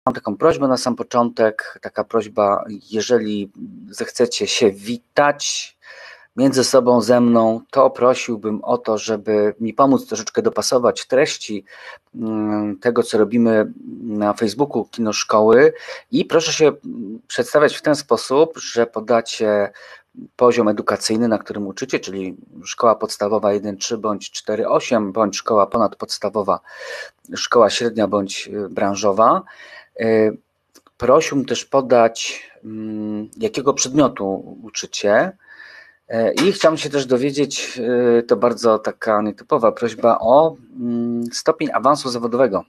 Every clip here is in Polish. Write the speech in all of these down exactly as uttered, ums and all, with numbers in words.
Mam taką prośbę na sam początek, taka prośba, jeżeli zechcecie się witać między sobą ze mną, to prosiłbym o to, żeby mi pomóc troszeczkę dopasować treści tego, co robimy na Facebooku Kino Szkoły i proszę się przedstawiać w ten sposób, że podacie poziom edukacyjny, na którym uczycie, czyli szkoła podstawowa jeden trzy bądź cztery osiem, bądź szkoła ponadpodstawowa, szkoła średnia bądź branżowa. Prosiłbym też podać, jakiego przedmiotu uczycie i chciałbym się też dowiedzieć, to bardzo taka nietypowa prośba, o stopień awansu zawodowego.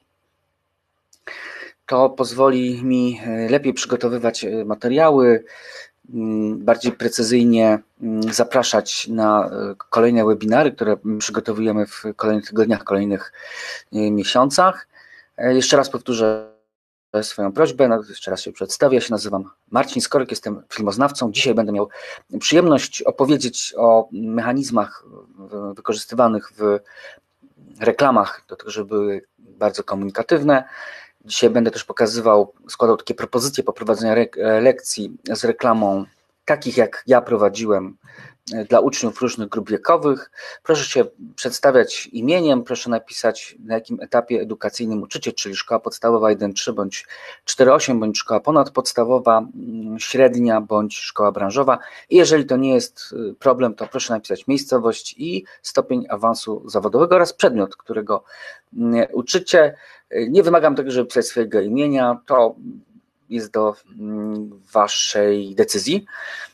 To pozwoli mi lepiej przygotowywać materiały, bardziej precyzyjnie zapraszać na kolejne webinary, które przygotowujemy w kolejnych tygodniach, kolejnych miesiącach. Jeszcze raz powtórzę swoją prośbę, no, jeszcze raz się przedstawię. Ja się nazywam Marcin Skoryk, jestem filmoznawcą. Dzisiaj będę miał przyjemność opowiedzieć o mechanizmach wykorzystywanych w reklamach, do tego, żeby były bardzo komunikatywne. Dzisiaj będę też pokazywał, składał takie propozycje poprowadzenia lekcji z reklamą, takich jak ja prowadziłem dla uczniów różnych grup wiekowych. Proszę się przedstawiać imieniem, proszę napisać, na jakim etapie edukacyjnym uczycie, czyli szkoła podstawowa jeden trzy bądź cztery osiem, bądź szkoła ponadpodstawowa, średnia bądź szkoła branżowa. I jeżeli to nie jest problem, to proszę napisać miejscowość i stopień awansu zawodowego oraz przedmiot, którego uczycie. Nie wymagam tego, żeby pisać swojego imienia, to jest do waszej decyzji.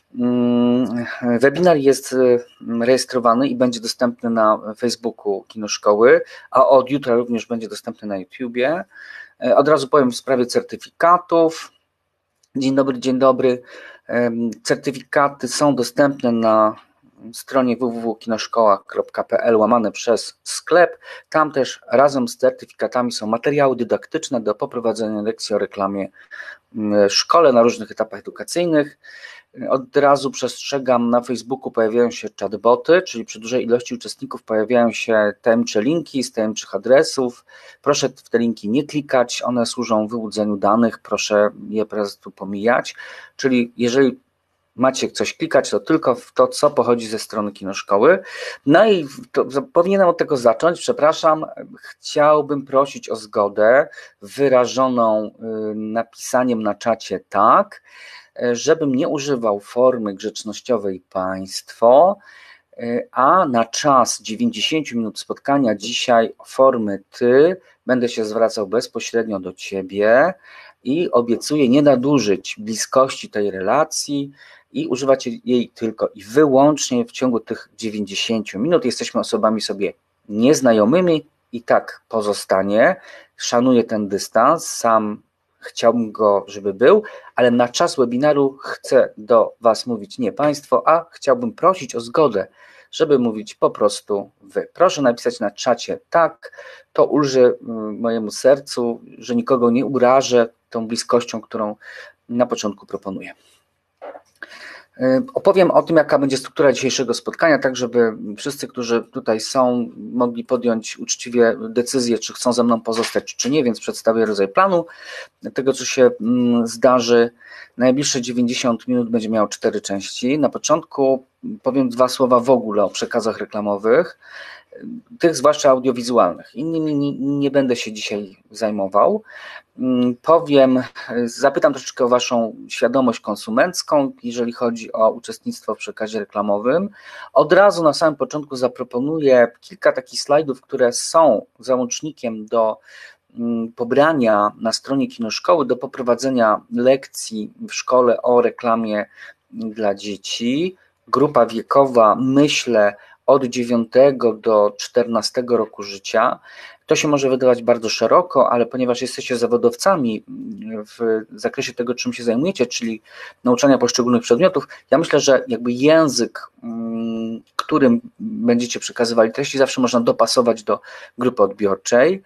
Webinar jest rejestrowany i będzie dostępny na Facebooku Kino Szkoły, a od jutra również będzie dostępny na YouTubie. Od razu powiem w sprawie certyfikatów. Dzień dobry, dzień dobry. Certyfikaty są dostępne na stronie w w w kropka kinoszkoła kropka p l łamane przez sklep. Tam też razem z certyfikatami są materiały dydaktyczne do poprowadzenia lekcji o reklamie w szkole na różnych etapach edukacyjnych. Od razu przestrzegam, na Facebooku pojawiają się chatboty, czyli przy dużej ilości uczestników pojawiają się tajemnicze linki z tajemniczych adresów. Proszę w te linki nie klikać, one służą wyłudzeniu danych, proszę je po prostu pomijać. Czyli jeżeli macie coś klikać, to tylko w to, co pochodzi ze strony Kino Szkoły. No i to, powinienem od tego zacząć, przepraszam, chciałbym prosić o zgodę wyrażoną napisaniem na czacie tak, żebym nie używał formy grzecznościowej państwo, a na czas dziewięćdziesiąt minut spotkania dzisiaj formy ty będę się zwracał bezpośrednio do ciebie i obiecuję nie nadużyć bliskości tej relacji i używać jej tylko i wyłącznie w ciągu tych dziewięćdziesięciu minut. Jesteśmy osobami sobie nieznajomymi i tak pozostanie. Szanuję ten dystans, sam chciałbym go, żeby był, ale na czas webinaru chcę do was mówić nie państwo, a chciałbym prosić o zgodę, żeby mówić po prostu wy. Proszę napisać na czacie tak, to ulży mojemu sercu, że nikogo nie urażę tą bliskością, którą na początku proponuję. Opowiem o tym, jaka będzie struktura dzisiejszego spotkania, tak żeby wszyscy, którzy tutaj są, mogli podjąć uczciwie decyzję, czy chcą ze mną pozostać, czy nie, więc przedstawię rodzaj planu tego, co się zdarzy. Najbliższe dziewięćdziesiąt minut będzie miało cztery części. Na początku powiem dwa słowa w ogóle o przekazach reklamowych, tych zwłaszcza audiowizualnych. Innymi nie, nie będę się dzisiaj zajmował. Powiem, zapytam troszeczkę o waszą świadomość konsumencką, jeżeli chodzi o uczestnictwo w przekazie reklamowym. Od razu na samym początku zaproponuję kilka takich slajdów, które są załącznikiem do pobrania na stronie Kino Szkoły, do poprowadzenia lekcji w szkole o reklamie dla dzieci. Grupa wiekowa, myślę, od dziewiątego do czternastego roku życia. To się może wydawać bardzo szeroko, ale ponieważ jesteście zawodowcami w zakresie tego, czym się zajmujecie, czyli nauczania poszczególnych przedmiotów, ja myślę, że jakby język, którym będziecie przekazywali treści, zawsze można dopasować do grupy odbiorczej.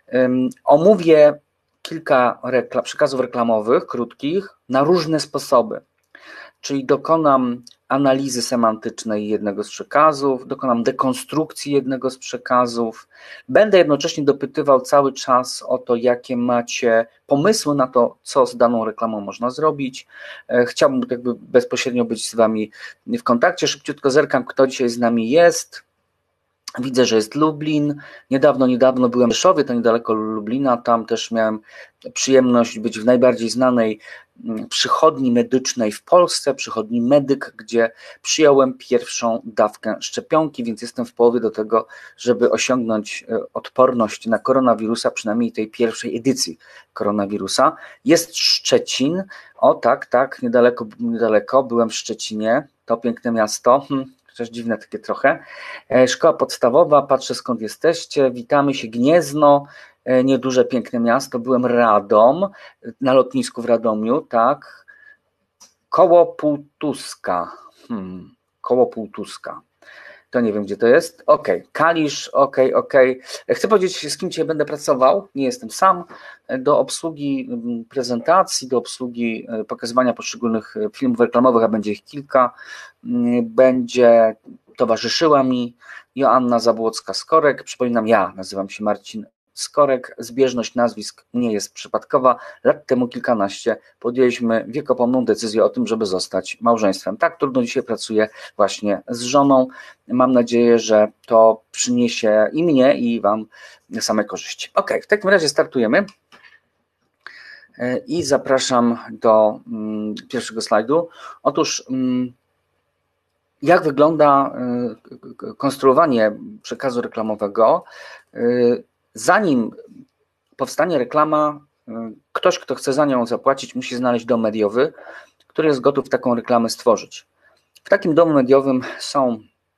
Omówię kilka reklam, przekazów reklamowych, krótkich, na różne sposoby. Czyli dokonam analizy semantycznej jednego z przekazów, dokonam dekonstrukcji jednego z przekazów. Będę jednocześnie dopytywał cały czas o to, jakie macie pomysły na to, co z daną reklamą można zrobić. Chciałbym jakby bezpośrednio być z Wami w kontakcie. Szybciutko zerkam, kto dzisiaj z nami jest. Widzę, że jest Lublin. Niedawno, niedawno byłem w Rzeszowie, to niedaleko Lublina. Tam też miałem przyjemność być w najbardziej znanej przychodni medycznej w Polsce, przychodni Medyk, gdzie przyjąłem pierwszą dawkę szczepionki, więc jestem w połowie do tego, żeby osiągnąć odporność na koronawirusa, przynajmniej tej pierwszej edycji koronawirusa. Jest Szczecin. O tak, tak, niedaleko, niedaleko. Byłem w Szczecinie. To piękne miasto. Hm. Chociaż dziwne takie trochę. Szkoła podstawowa, patrzę skąd jesteście, witamy się, Gniezno, nieduże, piękne miasto, byłem Radom, na lotnisku w Radomiu, tak, koło Półtuska, hmm. koło Półtuska, to nie wiem gdzie to jest, ok, Kalisz, ok, ok, chcę powiedzieć z kim dzisiaj będę pracował, nie jestem sam, do obsługi prezentacji, do obsługi pokazywania poszczególnych filmów reklamowych, a będzie ich kilka, będzie towarzyszyła mi Joanna Zabłocka-Skorek, przypominam, ja nazywam się Marcin Skorek, zbieżność nazwisk nie jest przypadkowa, lat temu kilkanaście podjęliśmy wiekopomną decyzję o tym, żeby zostać małżeństwem. Tak trudno dzisiaj pracuję właśnie z żoną, mam nadzieję, że to przyniesie i mnie, i Wam same korzyści. Ok, w takim razie startujemy i zapraszam do mm, pierwszego slajdu. Otóż mm, jak wygląda konstruowanie przekazu reklamowego? Zanim powstanie reklama, ktoś, kto chce za nią zapłacić, musi znaleźć dom mediowy, który jest gotów taką reklamę stworzyć. W takim domu mediowym są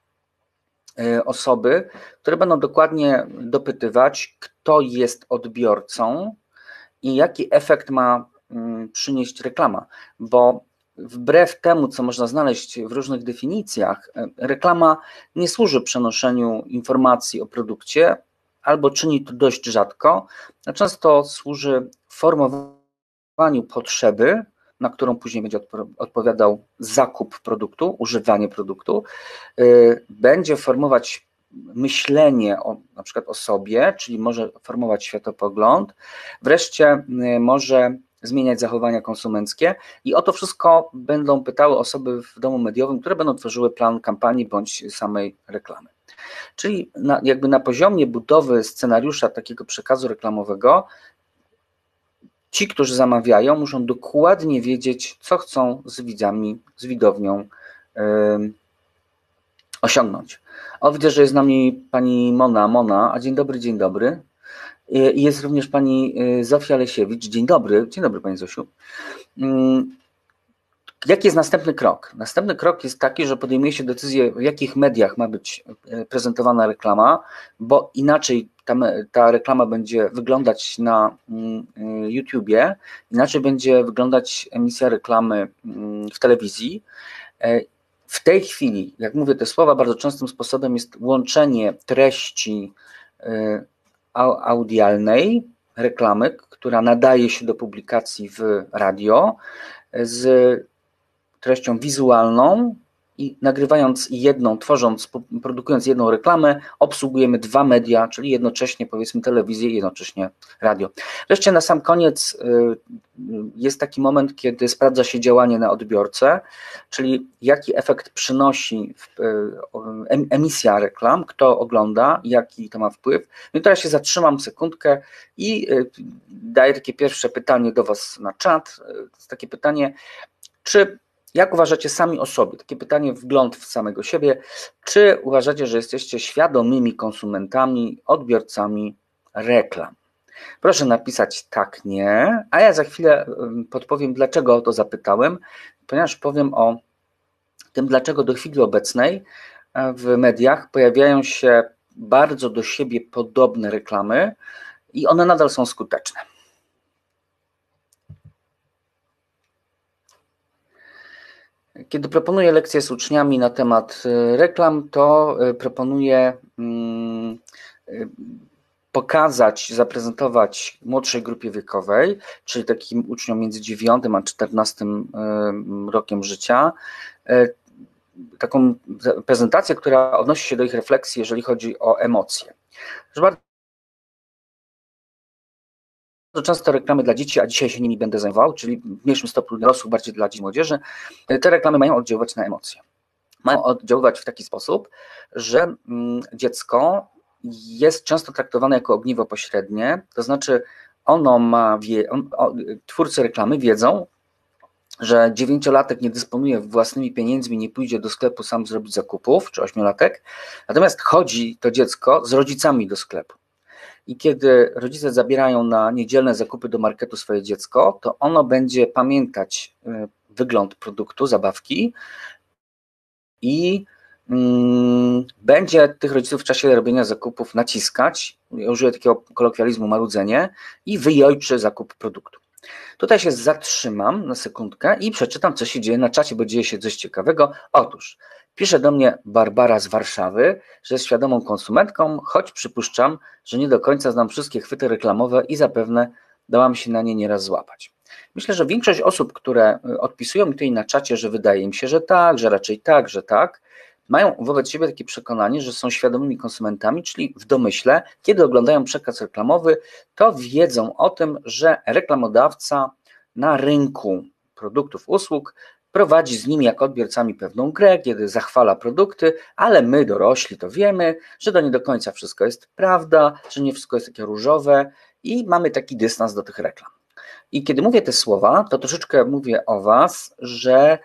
osoby, które będą dokładnie dopytywać, kto jest odbiorcą i jaki efekt ma przynieść reklama, bo wbrew temu, co można znaleźć w różnych definicjach, reklama nie służy przenoszeniu informacji o produkcie, albo czyni to dość rzadko, a często służy formowaniu potrzeby, na którą później będzie odpowiadał zakup produktu, używanie produktu, będzie formować myślenie o, na przykład o sobie, czyli może formować światopogląd, wreszcie może zmieniać zachowania konsumenckie i o to wszystko będą pytały osoby w domu mediowym, które będą tworzyły plan kampanii bądź samej reklamy. Czyli na, jakby na poziomie budowy scenariusza takiego przekazu reklamowego ci, którzy zamawiają, muszą dokładnie wiedzieć, co chcą z widzami, z widownią yy, osiągnąć. O, widzę, że jest z nami pani Mona, Mona, a dzień dobry, dzień dobry. I jest również pani Zofia Lesiewicz. Dzień dobry, dzień dobry pani Zosiu. Jaki jest następny krok? Następny krok jest taki, że podejmuje się decyzję, w jakich mediach ma być prezentowana reklama, bo inaczej ta, ta reklama będzie wyglądać na YouTubie, inaczej będzie wyglądać emisja reklamy w telewizji. W tej chwili, jak mówię te słowa, bardzo częstym sposobem jest łączenie treści audialnej reklamy, która nadaje się do publikacji w radio, z treścią wizualną i nagrywając jedną, tworząc, produkując jedną reklamę, obsługujemy dwa media, czyli jednocześnie powiedzmy telewizję i jednocześnie radio. Wreszcie na sam koniec jest taki moment, kiedy sprawdza się działanie na odbiorcę, czyli jaki efekt przynosi emisja reklam, kto ogląda, jaki to ma wpływ. No i teraz się zatrzymam sekundkę i daję takie pierwsze pytanie do Was na czat. To jest takie pytanie, czy jak uważacie sami o sobie? Takie pytanie, wgląd w samego siebie. Czy uważacie, że jesteście świadomymi konsumentami, odbiorcami reklam? Proszę napisać tak, nie, a ja za chwilę podpowiem, dlaczego o to zapytałem, ponieważ powiem o tym, dlaczego do chwili obecnej w mediach pojawiają się bardzo do siebie podobne reklamy i one nadal są skuteczne. Kiedy proponuję lekcje z uczniami na temat reklam, to proponuję pokazać, zaprezentować młodszej grupie wiekowej, czyli takim uczniom między dziewiątym a czternastym rokiem życia, taką prezentację, która odnosi się do ich refleksji, jeżeli chodzi o emocje. Bardzo często reklamy dla dzieci, a dzisiaj się nimi będę zajmował, czyli w mniejszym stopniu dla dorosłych, bardziej dla dzieci i młodzieży, te reklamy mają oddziaływać na emocje. Mają oddziaływać w taki sposób, że dziecko jest często traktowane jako ogniwo pośrednie, to znaczy ono ma, wie, on, o, twórcy reklamy wiedzą, że dziewięciolatek nie dysponuje własnymi pieniędzmi, nie pójdzie do sklepu sam zrobić zakupów, czy ośmiolatek, natomiast chodzi to dziecko z rodzicami do sklepu. I kiedy rodzice zabierają na niedzielne zakupy do marketu swoje dziecko, to ono będzie pamiętać wygląd produktu, zabawki i mm, będzie tych rodziców w czasie robienia zakupów naciskać, użyję takiego kolokwializmu marudzenie, i wyjojczy zakup produktu. Tutaj się zatrzymam na sekundkę i przeczytam, co się dzieje na czacie, bo dzieje się coś ciekawego. Otóż pisze do mnie Barbara z Warszawy, że jest świadomą konsumentką, choć przypuszczam, że nie do końca znam wszystkie chwyty reklamowe i zapewne dałam się na nie nieraz złapać. Myślę, że większość osób, które odpisują mi tutaj na czacie, że wydaje im się, że tak, że raczej tak, że tak, mają wobec siebie takie przekonanie, że są świadomymi konsumentami, czyli w domyśle, kiedy oglądają przekaz reklamowy, to wiedzą o tym, że reklamodawca na rynku produktów, usług prowadzi z nimi jako odbiorcami pewną grę, kiedy zachwala produkty, ale my dorośli to wiemy, że to nie do końca wszystko jest prawda, że nie wszystko jest takie różowe i mamy taki dystans do tych reklam. I kiedy mówię te słowa, to troszeczkę mówię o was, że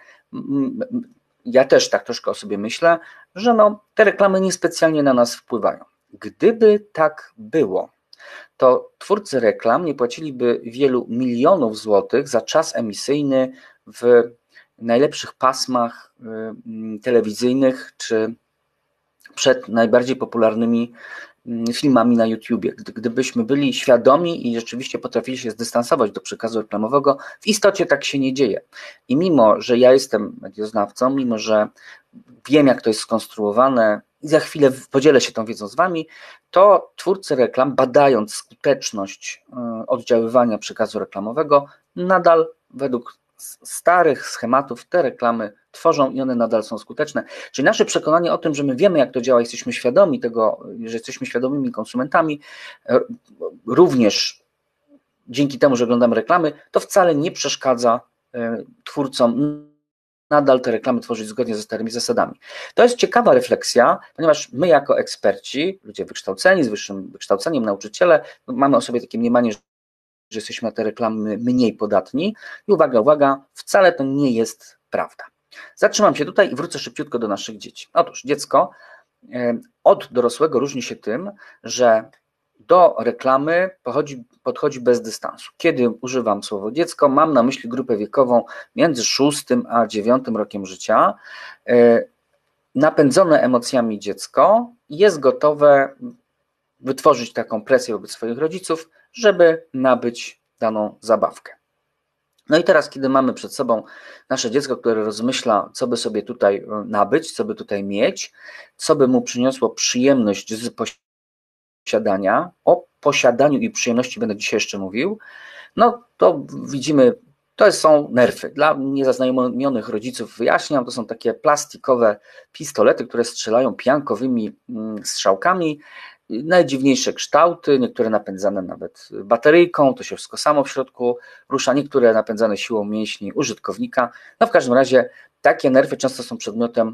ja też tak troszkę o sobie myślę, że no, te reklamy niespecjalnie na nas wpływają. Gdyby tak było, to twórcy reklam nie płaciliby wielu milionów złotych za czas emisyjny w najlepszych pasmach telewizyjnych czy przed najbardziej popularnymi filmami na YouTubie. Gdybyśmy byli świadomi i rzeczywiście potrafili się zdystansować do przekazu reklamowego, w istocie tak się nie dzieje. I mimo, że ja jestem medioznawcą, mimo, że wiem, jak to jest skonstruowane i za chwilę podzielę się tą wiedzą z wami, to twórcy reklam, badając skuteczność oddziaływania przekazu reklamowego, nadal według starych schematów te reklamy tworzą i one nadal są skuteczne. Czyli nasze przekonanie o tym, że my wiemy, jak to działa, jesteśmy świadomi tego, że jesteśmy świadomymi konsumentami, również dzięki temu, że oglądamy reklamy, to wcale nie przeszkadza twórcom nadal te reklamy tworzyć zgodnie ze starymi zasadami. To jest ciekawa refleksja, ponieważ my jako eksperci, ludzie wykształceni, z wyższym wykształceniem, nauczyciele, mamy o sobie takie mniemanie, że że jesteśmy na te reklamy mniej podatni i uwaga, uwaga, wcale to nie jest prawda. Zatrzymam się tutaj i wrócę szybciutko do naszych dzieci. Otóż dziecko od dorosłego różni się tym, że do reklamy podchodzi, podchodzi bez dystansu. Kiedy używam słowa dziecko, mam na myśli grupę wiekową między szóstym a dziewiątym rokiem życia. Napędzone emocjami dziecko jest gotowe wytworzyć taką presję wobec swoich rodziców, żeby nabyć daną zabawkę. No i teraz, kiedy mamy przed sobą nasze dziecko, które rozmyśla, co by sobie tutaj nabyć, co by tutaj mieć, co by mu przyniosło przyjemność z posiadania, o posiadaniu i przyjemności będę dzisiaj jeszcze mówił, no to widzimy, to są nerfy. Dla niezaznajomionych rodziców wyjaśniam, to są takie plastikowe pistolety, które strzelają piankowymi strzałkami, najdziwniejsze kształty, niektóre napędzane nawet bateryjką, to się wszystko samo w środku rusza, niektóre napędzane siłą mięśni użytkownika. No w każdym razie takie nerfy często są przedmiotem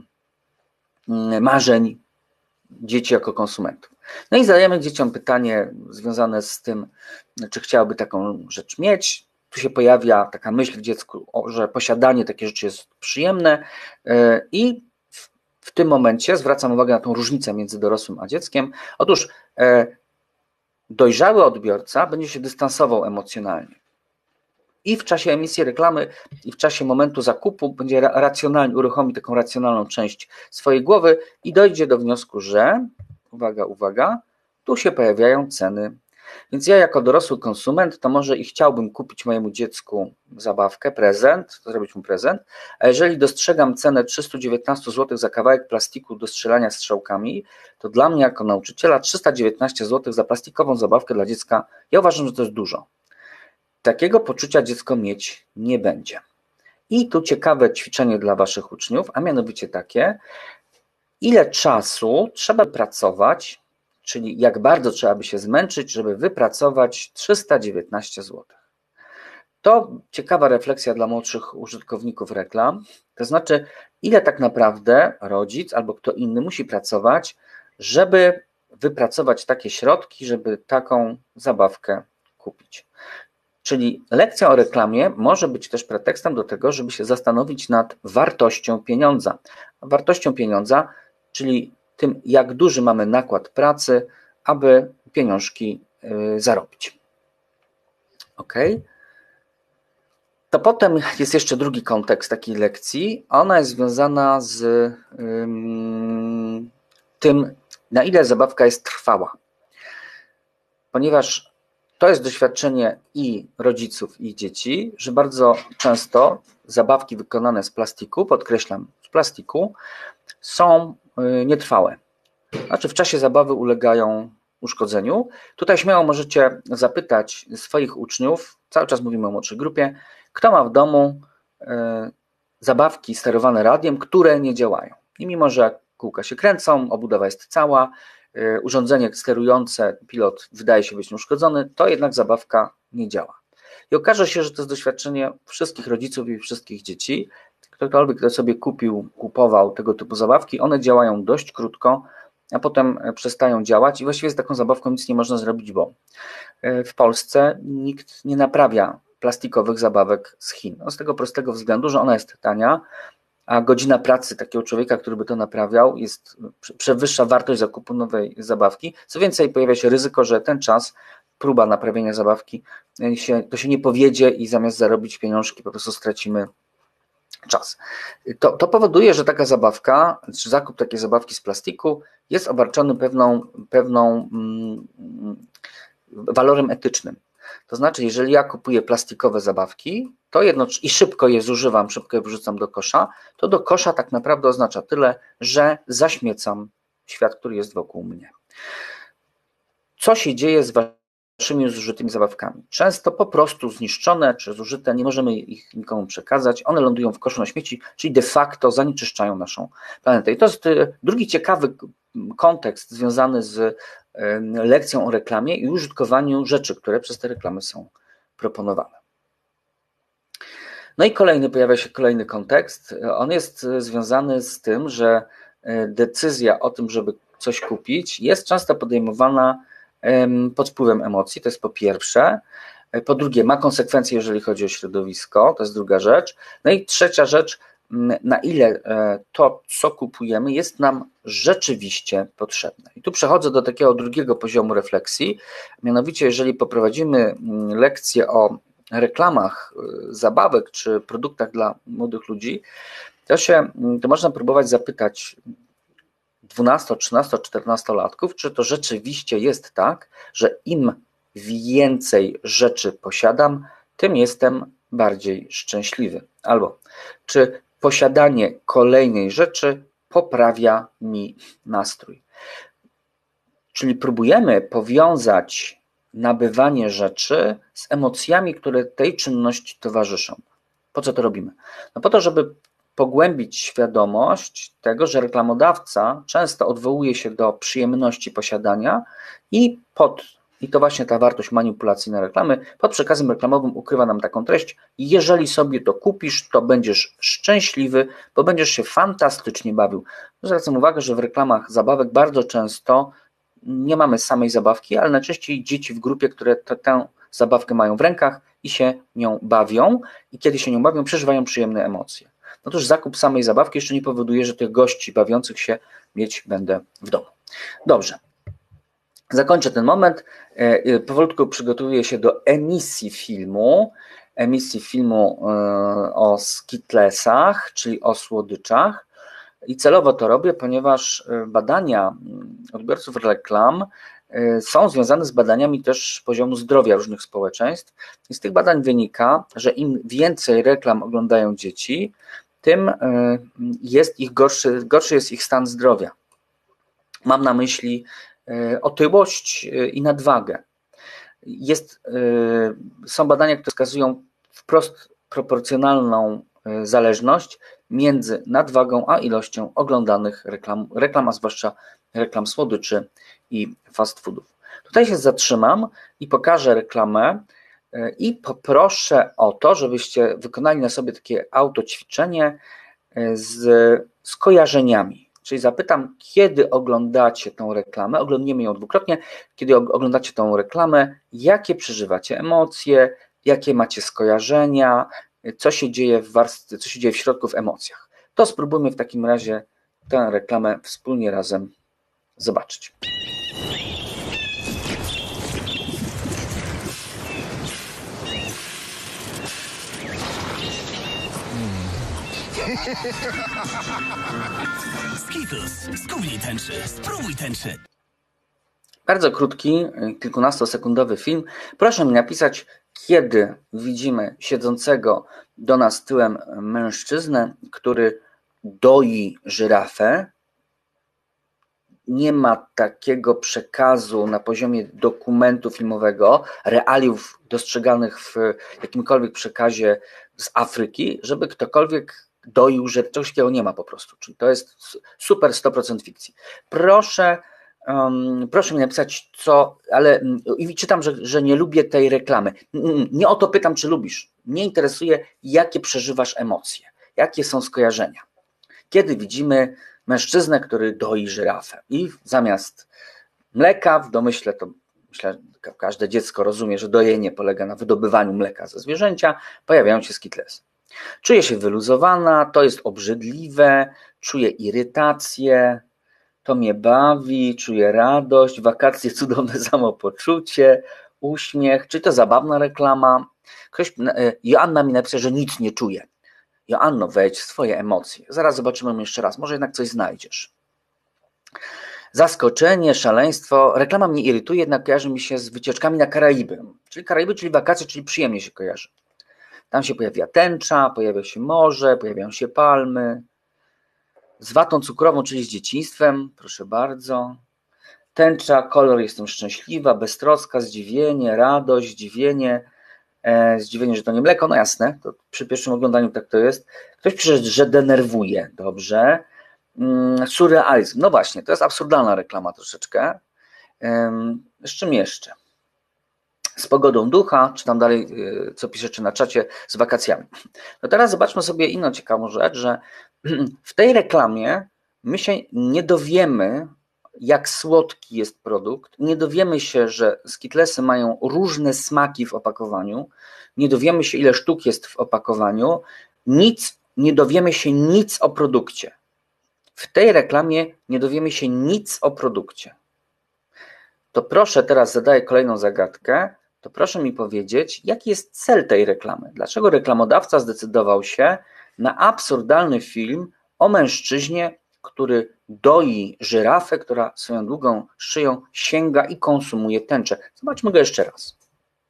marzeń dzieci jako konsumentów. No i zadajemy dzieciom pytanie związane z tym, czy chciałyby taką rzecz mieć. Tu się pojawia taka myśl w dziecku, że posiadanie takiej rzeczy jest przyjemne i w tym momencie zwracam uwagę na tą różnicę między dorosłym a dzieckiem. Otóż e, dojrzały odbiorca będzie się dystansował emocjonalnie. I w czasie emisji reklamy, i w czasie momentu zakupu będzie racjonalnie, uruchomi taką racjonalną część swojej głowy i dojdzie do wniosku, że, uwaga, uwaga, tu się pojawiają ceny. Więc ja jako dorosły konsument, to może i chciałbym kupić mojemu dziecku zabawkę, prezent, zrobić mu prezent, a jeżeli dostrzegam cenę trzysta dziewiętnaście złotych za kawałek plastiku do strzelania strzałkami, to dla mnie jako nauczyciela trzysta dziewiętnaście złotych za plastikową zabawkę dla dziecka, ja uważam, że to jest dużo. Takiego poczucia dziecko mieć nie będzie. I tu ciekawe ćwiczenie dla Waszych uczniów, a mianowicie takie, ile czasu trzeba pracować, czyli jak bardzo trzeba by się zmęczyć, żeby wypracować trzysta dziewiętnaście złotych. To ciekawa refleksja dla młodszych użytkowników reklam, to znaczy ile tak naprawdę rodzic albo kto inny musi pracować, żeby wypracować takie środki, żeby taką zabawkę kupić. Czyli lekcja o reklamie może być też pretekstem do tego, żeby się zastanowić nad wartością pieniądza. Wartością pieniądza, czyli tym, jak duży mamy nakład pracy, aby pieniążki zarobić. Ok? To potem jest jeszcze drugi kontekst takiej lekcji. Ona jest związana z um, tym, na ile zabawka jest trwała. Ponieważ to jest doświadczenie i rodziców, i dzieci, że bardzo często zabawki wykonane z plastiku, podkreślam, z plastiku, są nietrwałe. Znaczy w czasie zabawy ulegają uszkodzeniu. Tutaj śmiało możecie zapytać swoich uczniów, cały czas mówimy o młodszej grupie, kto ma w domu zabawki sterowane radiem, które nie działają. I mimo, że kółka się kręcą, obudowa jest cała, urządzenie sterujące, pilot wydaje się być nieuszkodzony, to jednak zabawka nie działa. I okaże się, że to jest doświadczenie wszystkich rodziców i wszystkich dzieci. Ktokolwiek, kto sobie kupił, kupował tego typu zabawki, one działają dość krótko, a potem przestają działać i właściwie z taką zabawką nic nie można zrobić, bo w Polsce nikt nie naprawia plastikowych zabawek z Chin. No z tego prostego względu, że ona jest tania, a godzina pracy takiego człowieka, który by to naprawiał, jest przewyższa wartość zakupu nowej zabawki. Co więcej, pojawia się ryzyko, że ten czas, próba naprawienia zabawki, się, to się nie powiedzie i zamiast zarobić pieniążki, po prostu stracimy czas. To, to powoduje, że taka zabawka, czy zakup takiej zabawki z plastiku jest obarczony pewną, pewną mm, walorem etycznym. To znaczy, jeżeli ja kupuję plastikowe zabawki, to jedno, i szybko je zużywam, szybko je wrzucam do kosza, to do kosza tak naprawdę oznacza tyle, że zaśmiecam świat, który jest wokół mnie. Co się dzieje z waszymi zużytymi zabawkami? Często po prostu zniszczone czy zużyte, nie możemy ich nikomu przekazać, one lądują w koszu na śmieci, czyli de facto zanieczyszczają naszą planetę. I to jest drugi ciekawy kontekst związany z lekcją o reklamie i użytkowaniu rzeczy, które przez te reklamy są proponowane. No i kolejny, pojawia się kolejny kontekst. On jest związany z tym, że decyzja o tym, żeby coś kupić, jest często podejmowana pod wpływem emocji, to jest po pierwsze. Po drugie, ma konsekwencje, jeżeli chodzi o środowisko, to jest druga rzecz. No i trzecia rzecz, na ile to, co kupujemy, jest nam rzeczywiście potrzebne. I tu przechodzę do takiego drugiego poziomu refleksji, mianowicie jeżeli poprowadzimy lekcję o reklamach zabawek czy produktach dla młodych ludzi, to, się, to można próbować zapytać dwunasto-, trzynasto-, czternastolatków, czy to rzeczywiście jest tak, że im więcej rzeczy posiadam, tym jestem bardziej szczęśliwy. Albo czy posiadanie kolejnej rzeczy poprawia mi nastrój. Czyli próbujemy powiązać nabywanie rzeczy z emocjami, które tej czynności towarzyszą. Po co to robimy? No po to, żeby pogłębić świadomość tego, że reklamodawca często odwołuje się do przyjemności posiadania i pod, i to właśnie ta wartość manipulacyjna reklamy, pod przekazem reklamowym ukrywa nam taką treść: jeżeli sobie to kupisz, to będziesz szczęśliwy, bo będziesz się fantastycznie bawił. Zwracam uwagę, że w reklamach zabawek bardzo często nie mamy samej zabawki, ale najczęściej dzieci w grupie, które te, tę zabawkę mają w rękach i się nią bawią i kiedy się nią bawią, przeżywają przyjemne emocje. Otóż zakup samej zabawki jeszcze nie powoduje, że tych gości bawiących się mieć będę w domu. Dobrze. Zakończę ten moment. Powolutku przygotowuję się do emisji filmu, emisji filmu o Skitlesach, czyli o słodyczach. I celowo to robię, ponieważ badania odbiorców reklam są związane z badaniami też poziomu zdrowia różnych społeczeństw. I z tych badań wynika, że im więcej reklam oglądają dzieci, tym jest ich gorszy, gorszy jest ich stan zdrowia. Mam na myśli otyłość i nadwagę. Jest, są badania, które wskazują wprost proporcjonalną zależność między nadwagą a ilością oglądanych reklam, reklam, a zwłaszcza reklam słodyczy i fast foodów. Tutaj się zatrzymam i pokażę reklamę i poproszę o to, żebyście wykonali na sobie takie autoćwiczenie z skojarzeniami. Czyli zapytam, kiedy oglądacie tą reklamę, oglądniemy ją dwukrotnie, kiedy oglądacie tą reklamę, jakie przeżywacie emocje, jakie macie skojarzenia, co się dzieje w warstwie, co się dzieje w środku w emocjach. To spróbujmy w takim razie tę reklamę wspólnie razem zobaczyć. Skittles, skubnij tęczy, spróbuj tęczy. Bardzo krótki, kilkunastosekundowy film. Proszę mi napisać, kiedy widzimy siedzącego do nas tyłem mężczyznę, który doi żyrafę. Nie ma takiego przekazu na poziomie dokumentu filmowego, realiów dostrzeganych w jakimkolwiek przekazie z Afryki, żeby ktokolwiek doił, że czegoś takiego nie ma po prostu. Czyli to jest super sto procent fikcji. Proszę, um, proszę mi napisać, co, ale i czytam, że, że nie lubię tej reklamy. Nie o to pytam, czy lubisz. Mnie interesuje, jakie przeżywasz emocje, jakie są skojarzenia. Kiedy widzimy mężczyznę, który doi żyrafę i zamiast mleka, w domyśle to myślę, że każde dziecko rozumie, że dojenie polega na wydobywaniu mleka ze zwierzęcia, pojawiają się skitlesy. Czuję się wyluzowana, to jest obrzydliwe, czuję irytację, to mnie bawi, czuję radość, wakacje, cudowne samopoczucie, uśmiech, czy to zabawna reklama. Ktoś, Joanna mi napisała, że nic nie czuje. Joanno, wejdź w swoje emocje. Zaraz zobaczymy jeszcze raz, może jednak coś znajdziesz. Zaskoczenie, szaleństwo. Reklama mnie irytuje, jednak kojarzy mi się z wycieczkami na Karaiby. Czyli Karaiby, czyli wakacje, czyli przyjemnie się kojarzy. Tam się pojawia tęcza, pojawia się morze, pojawiają się palmy. Z watą cukrową, czyli z dzieciństwem, proszę bardzo. Tęcza, kolor, jestem szczęśliwa, beztroska, zdziwienie, radość, zdziwienie. Zdziwienie, że to nie mleko, no jasne, to przy pierwszym oglądaniu tak to jest. Ktoś pisze, że denerwuje, dobrze. Surrealizm, no właśnie, to jest absurdalna reklama troszeczkę. Z czym jeszcze? Z pogodą ducha, czy tam dalej, co piszecie na czacie, z wakacjami. No teraz zobaczmy sobie inną ciekawą rzecz, że w tej reklamie my się nie dowiemy, jak słodki jest produkt, nie dowiemy się, że skitlesy mają różne smaki w opakowaniu, nie dowiemy się, ile sztuk jest w opakowaniu, nic, nie dowiemy się nic o produkcie. W tej reklamie nie dowiemy się nic o produkcie. To proszę, teraz zadaję kolejną zagadkę, to proszę mi powiedzieć, jaki jest cel tej reklamy? Dlaczego reklamodawca zdecydował się na absurdalny film o mężczyźnie, który doi żyrafę, która swoją długą szyją sięga i konsumuje tęczę. Zobaczmy go jeszcze raz.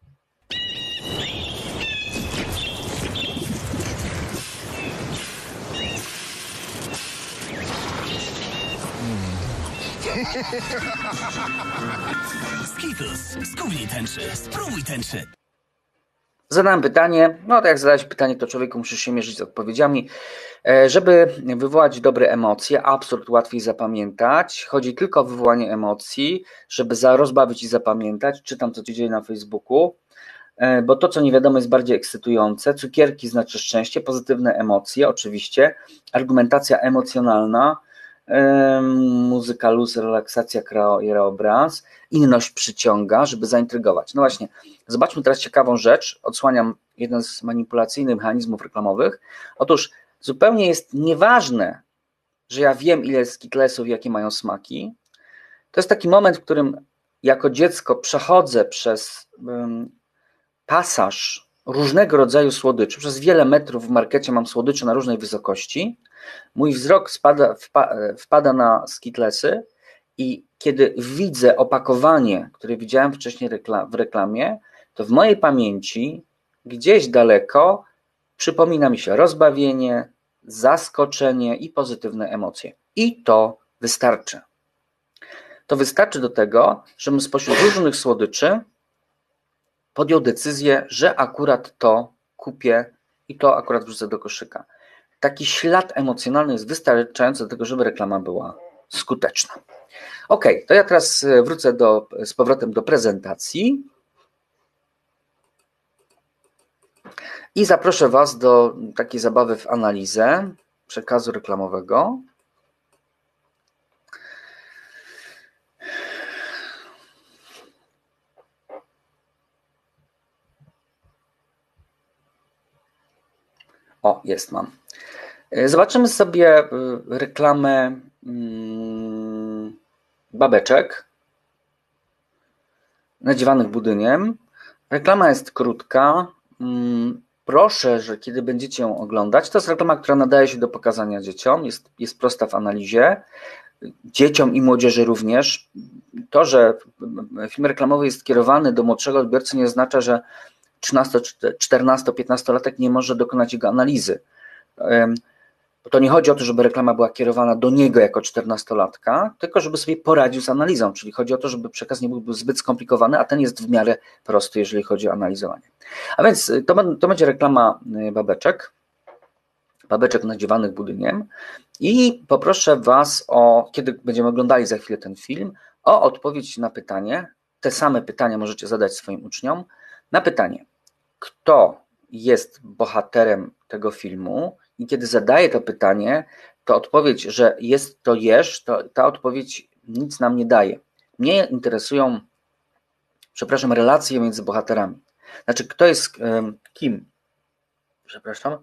Skittles, skubnij tęczy, spróbuj tęczy. Zadałem pytanie, no to jak zadałeś pytanie, to człowieku musisz się mierzyć z odpowiedziami. Żeby wywołać dobre emocje, absurd łatwiej zapamiętać. Chodzi tylko o wywołanie emocji, żeby rozbawić i zapamiętać. Czytam, co się dzieje na Facebooku, bo to, co nie wiadomo, jest bardziej ekscytujące. Cukierki znaczy szczęście, pozytywne emocje, oczywiście. Argumentacja emocjonalna, muzyka luz, relaksacja, krajoobraz. Inność przyciąga, żeby zaintrygować. No właśnie, zobaczmy teraz ciekawą rzecz. Odsłaniam jeden z manipulacyjnych mechanizmów reklamowych. Otóż zupełnie jest nieważne, że ja wiem, ile jest skitlesów, jakie mają smaki. To jest taki moment, w którym jako dziecko przechodzę przez um, pasaż różnego rodzaju słodyczy. Przez wiele metrów w markecie mam słodycze na różnej wysokości. Mój wzrok spada, wpa, wpada na skitlesy i kiedy widzę opakowanie, które widziałem wcześniej reklam, w reklamie, to w mojej pamięci gdzieś daleko przypomina mi się rozbawienie, zaskoczenie i pozytywne emocje. I to wystarczy. To wystarczy do tego, żebym spośród różnych słodyczy podjął decyzję, że akurat to kupię i to akurat wrzucę do koszyka. Taki ślad emocjonalny jest wystarczający do tego, żeby reklama była skuteczna. Ok, to ja teraz wrócę do, z powrotem do prezentacji i zaproszę Was do takiej zabawy w analizę przekazu reklamowego. O, jest, mam. Zobaczymy sobie reklamę babeczek nadziewanych budyniem. Reklama jest krótka. Proszę, że kiedy będziecie ją oglądać, to jest reklama, która nadaje się do pokazania dzieciom, jest, jest prosta w analizie, dzieciom i młodzieży również. To, że film reklamowy jest kierowany do młodszego odbiorcy, nie oznacza, że trzynasto, czternasto, piętnastolatek nie może dokonać jego analizy. To nie chodzi o to, żeby reklama była kierowana do niego jako czternastolatka, tylko żeby sobie poradził z analizą, czyli chodzi o to, żeby przekaz nie był zbyt skomplikowany, a ten jest w miarę prosty, jeżeli chodzi o analizowanie. A więc to, to będzie reklama babeczek, babeczek nadziewanych budyniem i poproszę Was o, kiedy będziemy oglądali za chwilę ten film, o odpowiedź na pytanie, te same pytania możecie zadać swoim uczniom, na pytanie, kto jest bohaterem tego filmu. I kiedy zadaję to pytanie, to odpowiedź, że jest to jeż, to ta odpowiedź nic nam nie daje. Mnie interesują, przepraszam, relacje między bohaterami. Znaczy, kto jest um, kim? Przepraszam.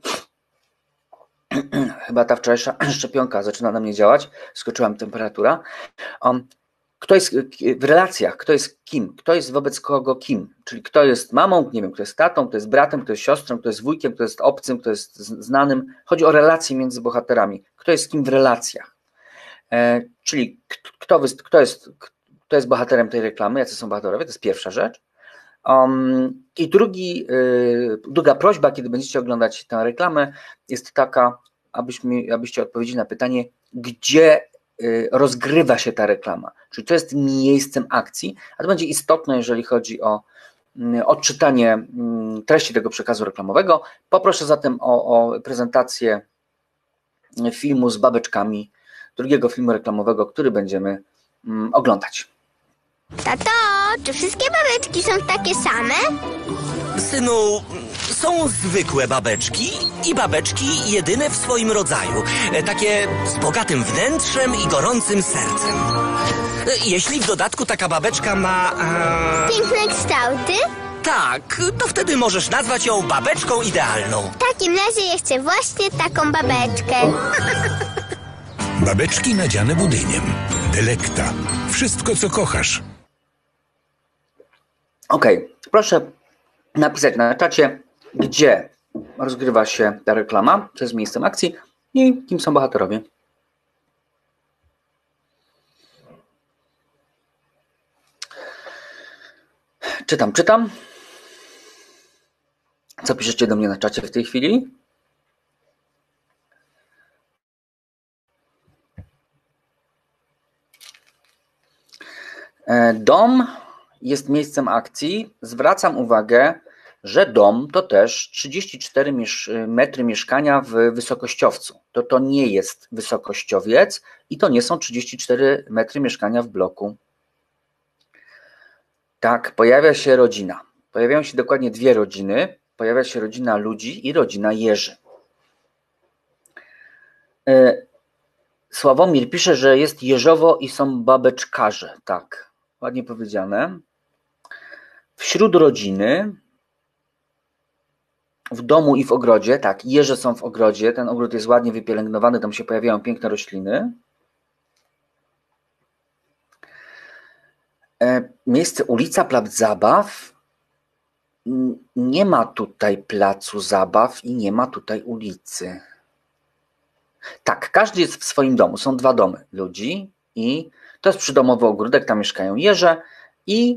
Chyba ta wczorajsza szczepionka zaczyna na mnie działać. Skoczyła mi temperatura. Um, Kto jest w relacjach, kto jest kim, kto jest wobec kogo kim, czyli kto jest mamą, nie wiem, kto jest tatą, kto jest bratem, kto jest siostrą, kto jest wujkiem, kto jest obcym, kto jest znanym. Chodzi o relacje między bohaterami, kto jest kim w relacjach, e, czyli kto, kto, jest, kto jest bohaterem tej reklamy, jacy są bohaterowie, to jest pierwsza rzecz. Um, I drugi, y, druga prośba, kiedy będziecie oglądać tę reklamę, jest taka, abyśmy, abyście odpowiedzieli na pytanie, gdzie rozgrywa się ta reklama, czyli to jest miejscem akcji, a to będzie istotne, jeżeli chodzi o odczytanie treści tego przekazu reklamowego. Poproszę zatem o, o prezentację filmu z babeczkami, drugiego filmu reklamowego, który będziemy oglądać. Tato, czy wszystkie babeczki są takie same? Synu, są zwykłe babeczki i babeczki jedyne w swoim rodzaju. Takie z bogatym wnętrzem i gorącym sercem. Jeśli w dodatku taka babeczka ma... E... Piękne kształty? Tak, to wtedy możesz nazwać ją babeczką idealną. W takim razie ja chcę właśnie taką babeczkę. Babeczki nadziane budyniem. Delekta. Wszystko, co kochasz. Okej, okay. Proszę napisać na czacie, gdzie rozgrywa się ta reklama, co jest miejscem akcji i kim są bohaterowie. Czytam, czytam. Co piszecie do mnie na czacie w tej chwili? Dom jest miejscem akcji. Zwracam uwagę, że dom to też trzydzieści cztery metry mieszkania w wysokościowcu. To to nie jest wysokościowiec i to nie są trzydzieści cztery metry mieszkania w bloku. Tak, pojawia się rodzina. Pojawiają się dokładnie dwie rodziny. Pojawia się rodzina ludzi i rodzina jeży. Sławomir pisze, że jest jeżowo i są babeczkarze. Tak, ładnie powiedziane. Wśród rodziny, w domu i w ogrodzie, tak, jeże są w ogrodzie, ten ogród jest ładnie wypielęgnowany, tam się pojawiają piękne rośliny. Miejsce ulica, plac zabaw. Nie ma tutaj placu zabaw i nie ma tutaj ulicy. Tak, każdy jest w swoim domu. Są dwa domy ludzi i to jest przydomowy ogródek, tam mieszkają jeże i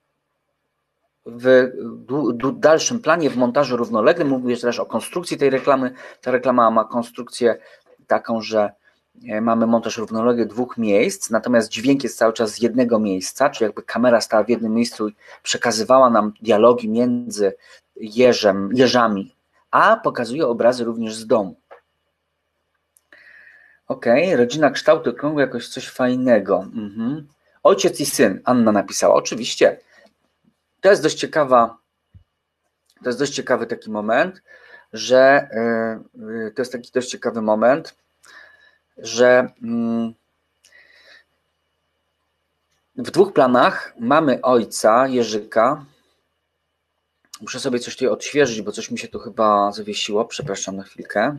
w dalszym planie, w montażu równoległym, mówię też o konstrukcji tej reklamy. Ta reklama ma konstrukcję taką, że mamy montaż równoległy dwóch miejsc, natomiast dźwięk jest cały czas z jednego miejsca, czyli jakby kamera stała w jednym miejscu i przekazywała nam dialogi między jeżem, jeżami a pokazuje obrazy również z domu. Ok, rodzina kształtu okrągły, jakoś coś fajnego. Mhm. Ojciec i syn, Anna napisała. Oczywiście, to jest dość ciekawa, to jest dość ciekawy taki moment, że yy, to jest taki dość ciekawy moment, że yy, w dwóch planach mamy ojca, Jerzyka. Muszę sobie coś tutaj odświeżyć, bo coś mi się tu chyba zawiesiło. Przepraszam na chwilkę.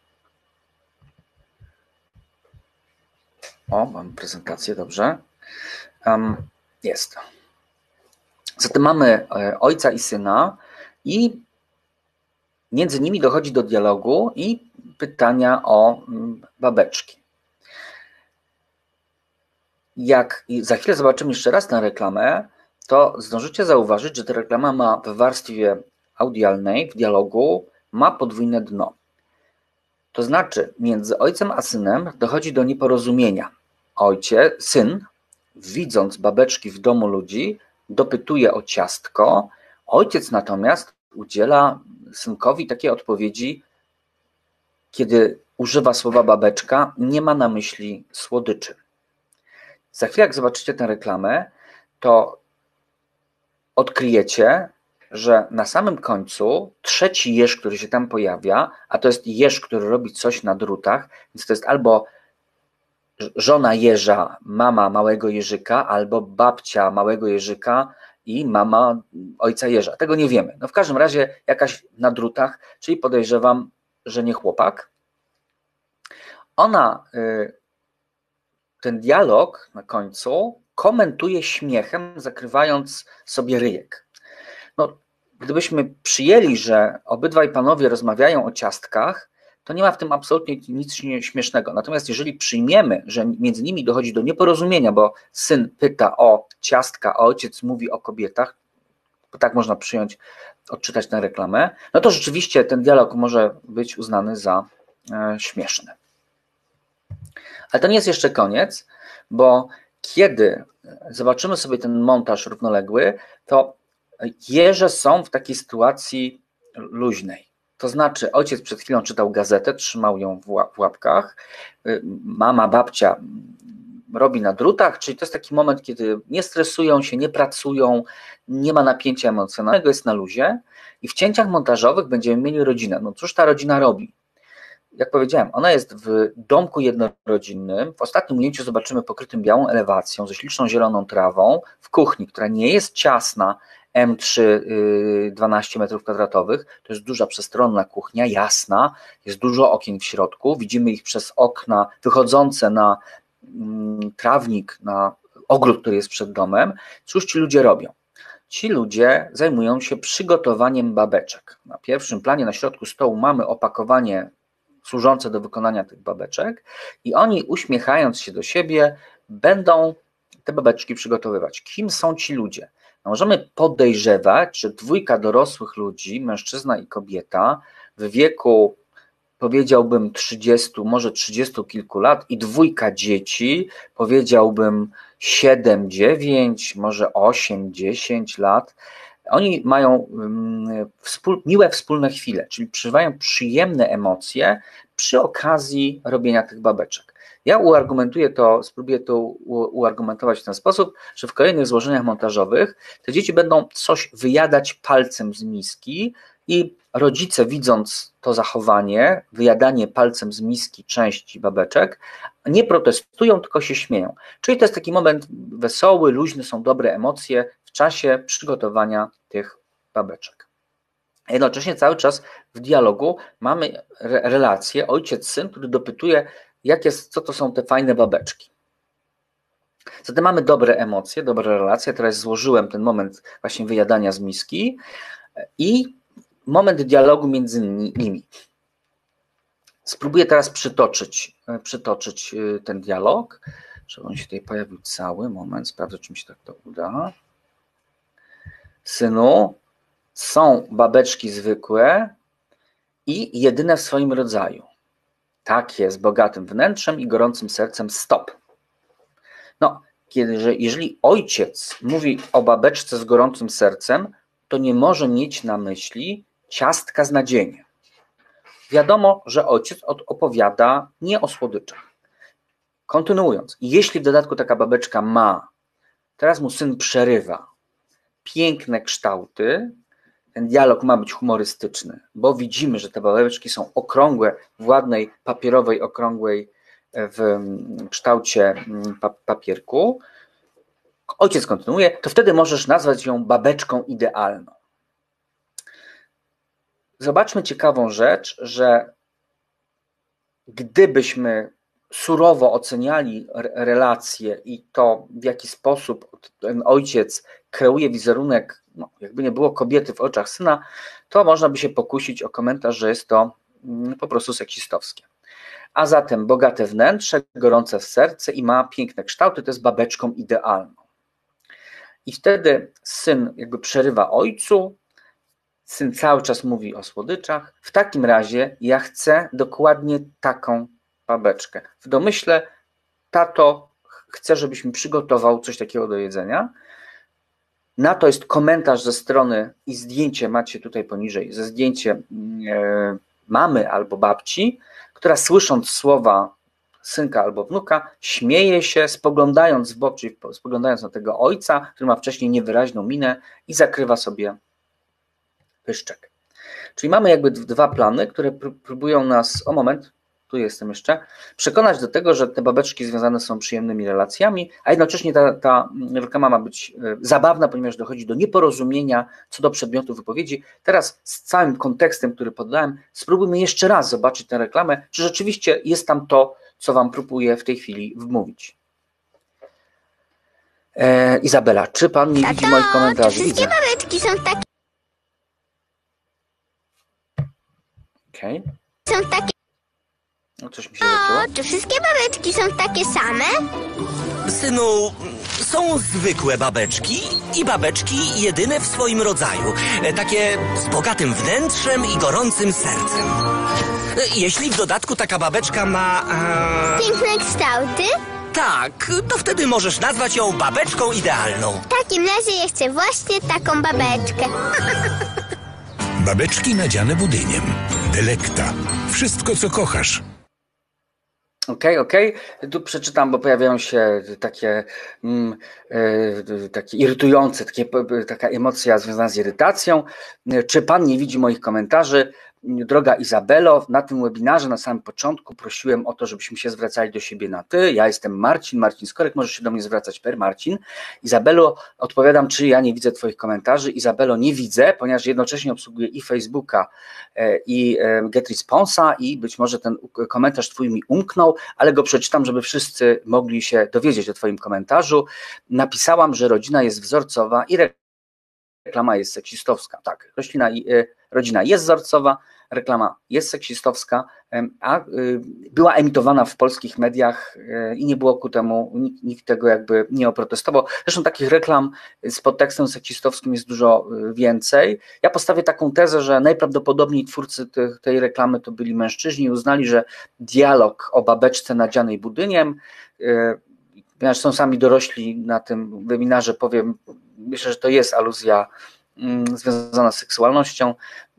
O, mam prezentację, dobrze. Um, jest. Zatem mamy ojca i syna i między nimi dochodzi do dialogu i pytania o babeczki. Jak za chwilę zobaczymy jeszcze raz tę reklamę, to zdążycie zauważyć, że ta reklama ma w warstwie audialnej, w dialogu, ma podwójne dno. To znaczy, między ojcem a synem dochodzi do nieporozumienia. Ojciec, syn, widząc babeczki w domu ludzi, dopytuje o ciastko. Ojciec natomiast udziela synkowi takiej odpowiedzi, kiedy używa słowa babeczka, nie ma na myśli słodyczy. Za chwilę, jak zobaczycie tę reklamę, to odkryjecie, że na samym końcu trzeci jeż, który się tam pojawia, a to jest jeż, który robi coś na drutach, więc to jest albo żona jeża, mama małego jeżyka, albo babcia małego jeżyka i mama ojca jeża. Tego nie wiemy. No w każdym razie jakaś na drutach, czyli podejrzewam, że nie chłopak. Ona ten dialog na końcu komentuje śmiechem, zakrywając sobie ryjek. No, gdybyśmy przyjęli, że obydwaj panowie rozmawiają o ciastkach, to nie ma w tym absolutnie nic śmiesznego. Natomiast jeżeli przyjmiemy, że między nimi dochodzi do nieporozumienia, bo syn pyta o ciastka, a ojciec mówi o kobietach, bo tak można przyjąć, odczytać tę reklamę, no to rzeczywiście ten dialog może być uznany za e, śmieszny. Ale to nie jest jeszcze koniec, bo kiedy zobaczymy sobie ten montaż równoległy, to jeże są w takiej sytuacji luźnej. To znaczy ojciec przed chwilą czytał gazetę, trzymał ją w łapkach, mama, babcia robi na drutach, czyli to jest taki moment, kiedy nie stresują się, nie pracują, nie ma napięcia emocjonalnego, jest na luzie i w cięciach montażowych będziemy mieli rodzinę. No cóż ta rodzina robi? Jak powiedziałem, ona jest w domku jednorodzinnym. W ostatnim ujęciu zobaczymy pokrytym białą elewacją, ze śliczną zieloną trawą, w kuchni, która nie jest ciasna, M trzy, dwanaście metrów kwadratowych. To jest duża, przestronna kuchnia, jasna, jest dużo okien w środku. Widzimy ich przez okna wychodzące na trawnik, na ogród, który jest przed domem. Cóż ci ludzie robią? Ci ludzie zajmują się przygotowaniem babeczek. Na pierwszym planie, na środku stołu mamy opakowanie służące do wykonania tych babeczek i oni, uśmiechając się do siebie, będą te babeczki przygotowywać. Kim są ci ludzie? No, możemy podejrzewać, że dwójka dorosłych ludzi, mężczyzna i kobieta, w wieku powiedziałbym trzydziestu, może trzydziestu kilku lat i dwójka dzieci, powiedziałbym siedem, dziewięć, może osiem, dziesięć lat, oni mają wspól, miłe wspólne chwile, czyli przeżywają przyjemne emocje przy okazji robienia tych babeczek. Ja uargumentuję to, spróbuję to uargumentować w ten sposób, że w kolejnych złożeniach montażowych te dzieci będą coś wyjadać palcem z miski i rodzice, widząc to zachowanie, wyjadanie palcem z miski części babeczek, nie protestują, tylko się śmieją. Czyli to jest taki moment wesoły, luźny, są dobre emocje w czasie przygotowania tych babeczek. Jednocześnie cały czas w dialogu mamy re relację ojciec-syn, który dopytuje, jak jest, co to są te fajne babeczki. Zatem mamy dobre emocje, dobre relacje. Teraz złożyłem ten moment właśnie wyjadania z miski i moment dialogu między nimi. Spróbuję teraz przytoczyć, przytoczyć ten dialog, żeby on się tutaj pojawił cały. Moment, sprawdzę, czy mi się tak to uda. Synu, są babeczki zwykłe i jedyne w swoim rodzaju. Takie z bogatym wnętrzem i gorącym sercem, stop. No, kiedy, że jeżeli ojciec mówi o babeczce z gorącym sercem, to nie może mieć na myśli ciastka z nadzieniem. wiadomo, że ojciec opowiada nie o słodyczach. Kontynuując, jeśli w dodatku taka babeczka ma, teraz mu syn przerywa, piękne kształty, ten dialog ma być humorystyczny, bo widzimy, że te babeczki są okrągłe, w ładnej, papierowej, okrągłej w kształcie papierku. Ojciec kontynuuje, to wtedy możesz nazwać ją babeczką idealną. Zobaczmy ciekawą rzecz, że gdybyśmy surowo oceniali relacje i to, w jaki sposób ten ojciec kreuje wizerunek, no, jakby nie było kobiety w oczach syna, to można by się pokusić o komentarz, że jest to po prostu seksistowskie. A zatem bogate wnętrze, gorące serce i ma piękne kształty, to jest babeczką idealną. I wtedy syn jakby przerywa ojcu, syn cały czas mówi o słodyczach. W takim razie ja chcę dokładnie taką babeczkę. W domyśle, tato, chcę, żebyś mi przygotował coś takiego do jedzenia. Na to jest komentarz ze strony i zdjęcie, macie tutaj poniżej, ze zdjęcie e, mamy albo babci, która słysząc słowa synka albo wnuka, śmieje się, spoglądając w bok, czyli spoglądając na tego ojca, który ma wcześniej niewyraźną minę i zakrywa sobie pyszczek. Czyli mamy jakby dwa plany, które próbują nas, o moment, tu jestem jeszcze, przekonać do tego, że te babeczki związane są przyjemnymi relacjami, a jednocześnie ta, ta reklama ma być zabawna, ponieważ dochodzi do nieporozumienia co do przedmiotu wypowiedzi. Teraz z całym kontekstem, który podałem, spróbujmy jeszcze raz zobaczyć tę reklamę, czy rzeczywiście jest tam to, co wam próbuję w tej chwili wmówić. E, Izabela, czy pan nie Tato, widzi moich komentarzy? Czy wszystkie Widzę. babeczki są takie, Okej. są takie, No coś mi się zaczęło. o, czy wszystkie babeczki są takie same? Synu, są zwykłe babeczki i babeczki jedyne w swoim rodzaju. E, Takie z bogatym wnętrzem i gorącym sercem. E, Jeśli w dodatku taka babeczka ma... E, Piękne kształty? tak, to wtedy możesz nazwać ją babeczką idealną. W takim razie ja chcę właśnie taką babeczkę. Babeczki nadziane budyniem. Delekta. Wszystko, co kochasz. Okej, okej. Tu przeczytam, bo pojawiają się takie, mm, e, takie irytujące, takie, taka emocja związana z irytacją. Czy pan nie widzi moich komentarzy? Droga Izabelo, na tym webinarze na samym początku prosiłem o to, żebyśmy się zwracali do siebie na ty. Ja jestem Marcin, Marcin Skorek, możesz się do mnie zwracać per Marcin. Izabelo, odpowiadam, czy ja nie widzę twoich komentarzy. Izabelo, nie widzę, ponieważ jednocześnie obsługuję i Facebooka, i GetResponsa i być może ten komentarz twój mi umknął, ale go przeczytam, żeby wszyscy mogli się dowiedzieć o twoim komentarzu. Napisałam, że rodzina jest wzorcowa i reklama jest seksistowska. Tak, roślina, rodzina jest wzorcowa, reklama jest seksistowska, a była emitowana w polskich mediach i nie było ku temu, nikt, nikt tego jakby nie oprotestował. Zresztą takich reklam z podtekstem seksistowskim jest dużo więcej. Ja postawię taką tezę, że najprawdopodobniej twórcy tych, tej reklamy to byli mężczyźni i uznali, że dialog o babeczce nadzianej budyniem, ponieważ są sami dorośli na tym webinarze, powiem, myślę, że to jest aluzja związana z seksualnością.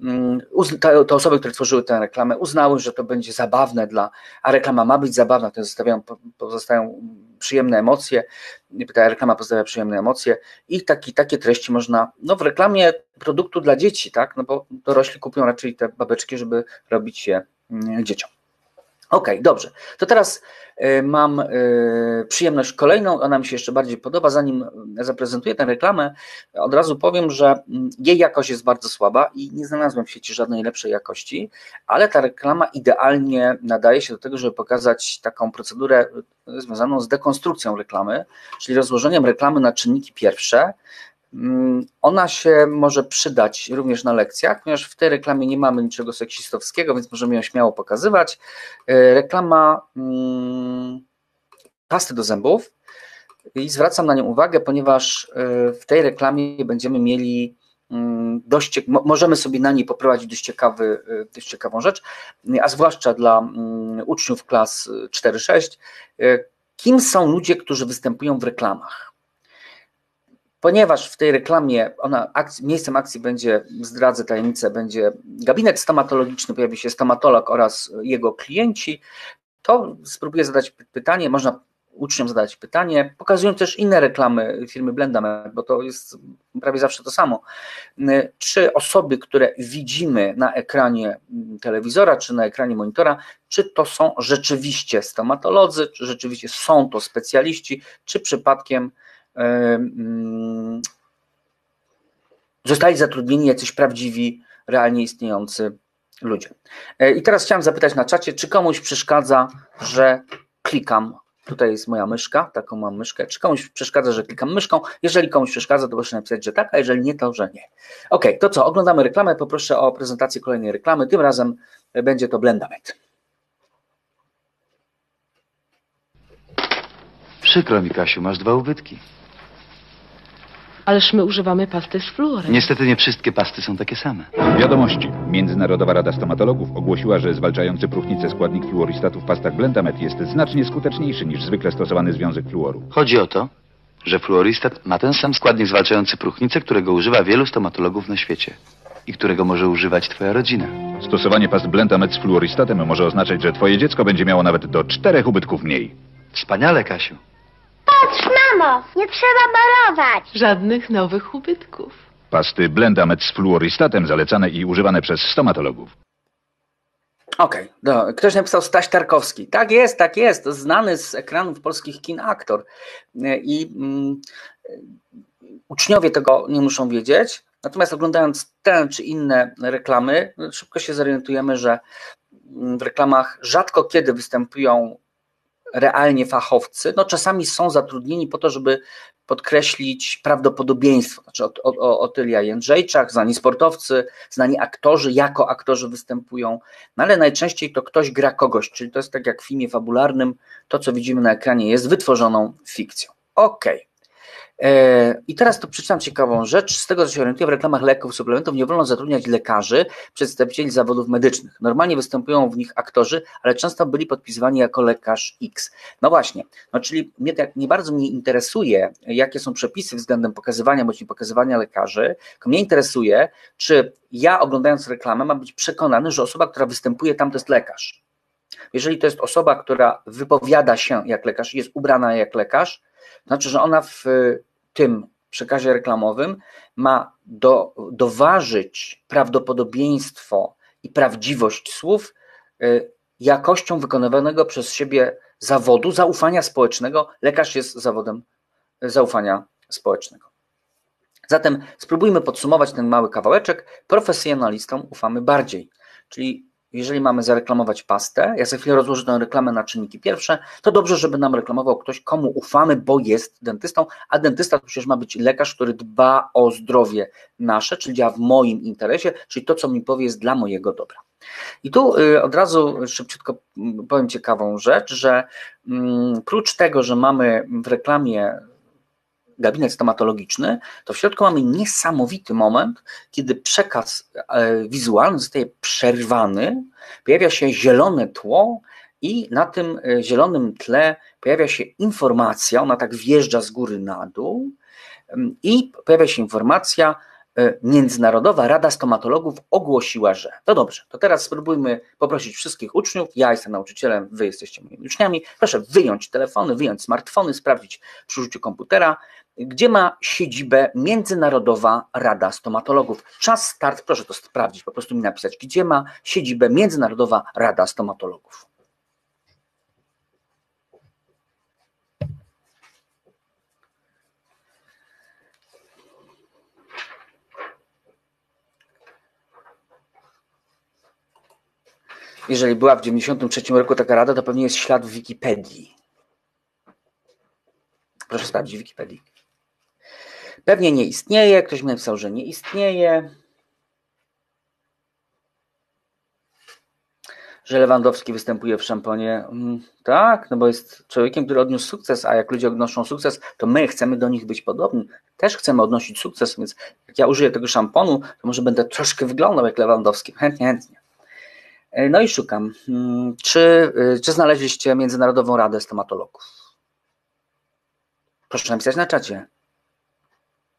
Te osoby, które tworzyły tę reklamę, uznały, że to będzie zabawne, dla, a reklama ma być zabawna, to pozostają, pozostają przyjemne emocje, ta reklama pozostawia przyjemne emocje i taki, takie treści można, no w reklamie produktu dla dzieci, tak, no bo dorośli kupują raczej te babeczki, żeby robić je dzieciom. Okej, okay, dobrze. To teraz y, mam y, przyjemność kolejną, ona mi się jeszcze bardziej podoba. Zanim zaprezentuję tę reklamę, od razu powiem, że jej jakość jest bardzo słaba i nie znalazłem w sieci żadnej lepszej jakości, ale ta reklama idealnie nadaje się do tego, żeby pokazać taką procedurę związaną z dekonstrukcją reklamy, czyli rozłożeniem reklamy na czynniki pierwsze. Ona się może przydać również na lekcjach, ponieważ w tej reklamie nie mamy niczego seksistowskiego, więc możemy ją śmiało pokazywać. Reklama pasty do zębów i zwracam na nią uwagę, ponieważ w tej reklamie będziemy mieli dość, możemy sobie na niej poprowadzić dość, ciekawy, dość ciekawą rzecz, a zwłaszcza dla uczniów klas cztery sześć. Kim są ludzie, którzy występują w reklamach? ponieważ w tej reklamie ona akcji, miejscem akcji będzie, zdradzę tajemnicę, będzie gabinet stomatologiczny, pojawi się stomatolog oraz jego klienci, to spróbuję zadać pytanie, można uczniom zadać pytanie, pokazują też inne reklamy firmy Blendamed, bo to jest prawie zawsze to samo. Czy osoby, które widzimy na ekranie telewizora, czy na ekranie monitora, czy to są rzeczywiście stomatolodzy, czy rzeczywiście są to specjaliści, czy przypadkiem yy, yy, zostali zatrudnieni jacyś prawdziwi, realnie istniejący ludzie. I teraz chciałem zapytać na czacie, czy komuś przeszkadza, że klikam. Tutaj jest moja myszka, taką mam myszkę. Czy komuś przeszkadza, że klikam myszką? Jeżeli komuś przeszkadza, to proszę napisać, że tak, a jeżeli nie, to że nie. Ok, to co? Oglądamy reklamę. Poproszę o prezentację kolejnej reklamy. Tym razem będzie to Blendamed. Przykro mi, Kasiu, masz dwa ubytki. Ależ my używamy pasty z fluorem. Niestety nie wszystkie pasty są takie same. Wiadomości. Międzynarodowa Rada Stomatologów ogłosiła, że zwalczający próchnicę składnik fluoristatu w pastach Blendamed jest znacznie skuteczniejszy niż zwykle stosowany związek fluoru. Chodzi o to, że fluoristat ma ten sam składnik zwalczający próchnicę, którego używa wielu stomatologów na świecie i którego może używać twoja rodzina. Stosowanie past Blendamed z fluoristatem może oznaczać, że twoje dziecko będzie miało nawet do czterech ubytków mniej. Wspaniale, Kasiu. Patrz, mamo, nie trzeba malować. Żadnych nowych ubytków. Pasty Blendamed z fluoristatem zalecane i używane przez stomatologów. Okej, okay, ktoś napisał Staś Tarkowski. Tak jest, tak jest. To znany z ekranów polskich kin aktor. I mm, uczniowie tego nie muszą wiedzieć. Natomiast oglądając te czy inne reklamy, szybko się zorientujemy, że w reklamach rzadko kiedy występują realnie fachowcy, no czasami są zatrudnieni po to, żeby podkreślić prawdopodobieństwo, znaczy Otylia Jędrzejczak, znani sportowcy, znani aktorzy, jako aktorzy występują, no ale najczęściej to ktoś gra kogoś, czyli to jest tak jak w filmie fabularnym, to co widzimy na ekranie jest wytworzoną fikcją. Okej. Okay. I teraz to przeczytam ciekawą rzecz. Z tego, co się orientuję, w reklamach leków, suplementów nie wolno zatrudniać lekarzy, przedstawicieli zawodów medycznych. Normalnie występują w nich aktorzy, ale często byli podpisywani jako lekarz X. No właśnie, no czyli mnie tak nie bardzo mnie interesuje, jakie są przepisy względem pokazywania bądź nie pokazywania lekarzy, tylko mnie interesuje, czy ja oglądając reklamę mam być przekonany, że osoba, która występuje tam, to jest lekarz. Jeżeli to jest osoba, która wypowiada się jak lekarz, jest ubrana jak lekarz, to znaczy, że ona w tym przekazie reklamowym ma do, doważyć prawdopodobieństwo i prawdziwość słów jakością wykonywanego przez siebie zawodu, zaufania społecznego. Lekarz jest zawodem zaufania społecznego. Zatem spróbujmy podsumować ten mały kawałeczek. Profesjonalistom ufamy bardziej, czyli jeżeli mamy zareklamować pastę, ja za chwilę rozłożę tę reklamę na czynniki pierwsze, to dobrze, żeby nam reklamował ktoś, komu ufamy, bo jest dentystą, a dentysta to przecież ma być lekarz, który dba o zdrowie nasze, czyli działa w moim interesie, czyli to, co mi powie, jest dla mojego dobra. I tu od razu szybciutko powiem ciekawą rzecz, że prócz tego, że mamy w reklamie gabinet stomatologiczny, to w środku mamy niesamowity moment, kiedy przekaz wizualny zostaje przerwany, pojawia się zielone tło i na tym zielonym tle pojawia się informacja, ona tak wjeżdża z góry na dół i pojawia się informacja, Międzynarodowa Rada Stomatologów ogłosiła, że. To dobrze, to teraz spróbujmy poprosić wszystkich uczniów, ja jestem nauczycielem, wy jesteście moimi uczniami, proszę wyjąć telefony, wyjąć smartfony, sprawdzić przy użyciu komputera, gdzie ma siedzibę Międzynarodowa Rada Stomatologów. Czas start, proszę to sprawdzić, po prostu mi napisać, gdzie ma siedzibę Międzynarodowa Rada Stomatologów. Jeżeli była w dziewięćdziesiątym trzecim roku taka rada, to pewnie jest ślad w Wikipedii. Proszę sprawdzić w Wikipedii. Pewnie nie istnieje. Ktoś mi napisał, że nie istnieje. Że Lewandowski występuje w szamponie. Tak, no bo jest człowiekiem, który odniósł sukces, a jak ludzie odnoszą sukces, to my chcemy do nich być podobni. Też chcemy odnosić sukces, więc jak ja użyję tego szamponu, to może będę troszkę wyglądał jak Lewandowski. Chętnie, chętnie. No i szukam. Czy, czy znaleźliście Międzynarodową Radę Stomatologów? Proszę napisać na czacie.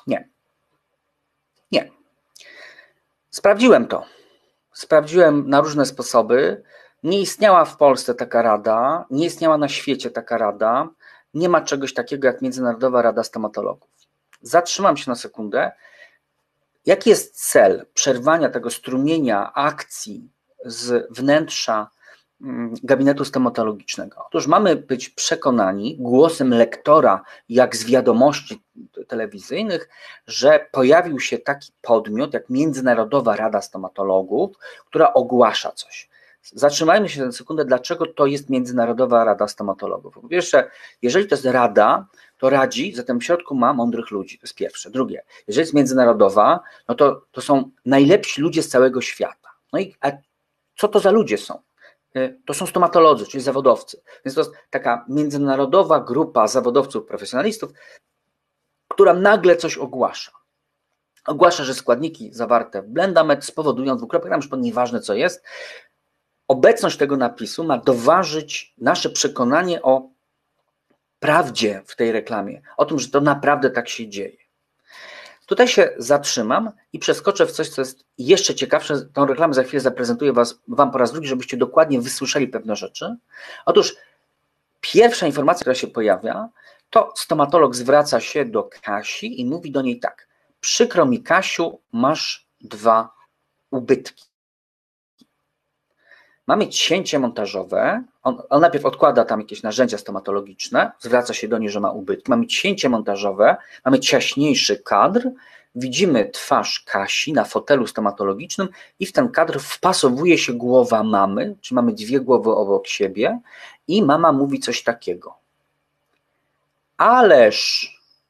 Nie. Nie. Sprawdziłem to. Sprawdziłem na różne sposoby. Nie istniała w Polsce taka rada, nie istniała na świecie taka rada. Nie ma czegoś takiego jak Międzynarodowa Rada Stomatologów. Zatrzymam się na sekundę. Jaki jest cel przerwania tego strumienia akcji z wnętrza gabinetu stomatologicznego? Otóż mamy być przekonani głosem lektora, jak z wiadomości telewizyjnych, że pojawił się taki podmiot jak Międzynarodowa Rada Stomatologów, która ogłasza coś. Zatrzymajmy się na sekundę, dlaczego to jest Międzynarodowa Rada Stomatologów. Po pierwsze, jeżeli to jest rada, to radzi, zatem w środku ma mądrych ludzi, to jest pierwsze. Drugie, jeżeli jest międzynarodowa, no to, to są najlepsi ludzie z całego świata. No i a co to za ludzie są? To są stomatolodzy, czyli zawodowcy. Więc to jest taka międzynarodowa grupa zawodowców, profesjonalistów, która nagle coś ogłasza. Ogłasza, że składniki zawarte w Blendamed spowodują dwukropek, tam już nieważne co jest. Obecność tego napisu ma doważyć nasze przekonanie o prawdzie w tej reklamie, o tym, że to naprawdę tak się dzieje. Tutaj się zatrzymam i przeskoczę w coś, co jest jeszcze ciekawsze. Tą reklamę za chwilę zaprezentuję was, wam po raz drugi, żebyście dokładnie wysłyszeli pewne rzeczy. Otóż pierwsza informacja, która się pojawia, to stomatolog zwraca się do Kasi i mówi do niej tak: przykro mi, Kasiu, masz dwa ubytki. Mamy cięcie montażowe, on, on najpierw odkłada tam jakieś narzędzia stomatologiczne, zwraca się do niej, że ma ubytki. Mamy cięcie montażowe, mamy ciaśniejszy kadr, widzimy twarz Kasi na fotelu stomatologicznym i w ten kadr wpasowuje się głowa mamy, czyli mamy dwie głowy obok siebie i mama mówi coś takiego: ależ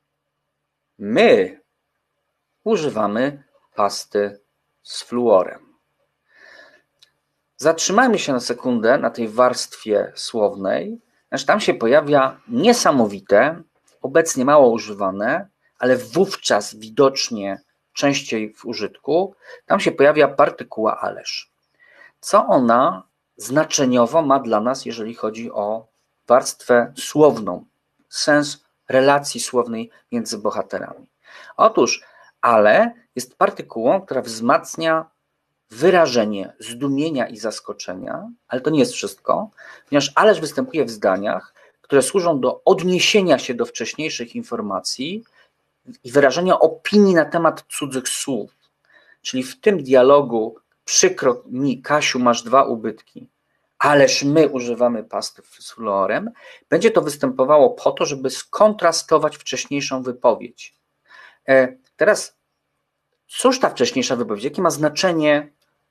my używamy pasty z fluorem. Zatrzymajmy się na sekundę na tej warstwie słownej, aż tam się pojawia niesamowite, obecnie mało używane, ale wówczas widocznie częściej w użytku, tam się pojawia partykuła ależ. Co ona znaczeniowo ma dla nas, jeżeli chodzi o warstwę słowną, sens relacji słownej między bohaterami? Otóż ale jest partykułą, która wzmacnia wyrażenie zdumienia i zaskoczenia, ale to nie jest wszystko, ponieważ ależ występuje w zdaniach, które służą do odniesienia się do wcześniejszych informacji i wyrażenia opinii na temat cudzych słów. Czyli w tym dialogu przykro mi, Kasiu, masz dwa ubytki, ależ my używamy pasty z fluorem, będzie to występowało po to, żeby skontrastować wcześniejszą wypowiedź. Teraz cóż ta wcześniejsza wypowiedź, jakie ma znaczenie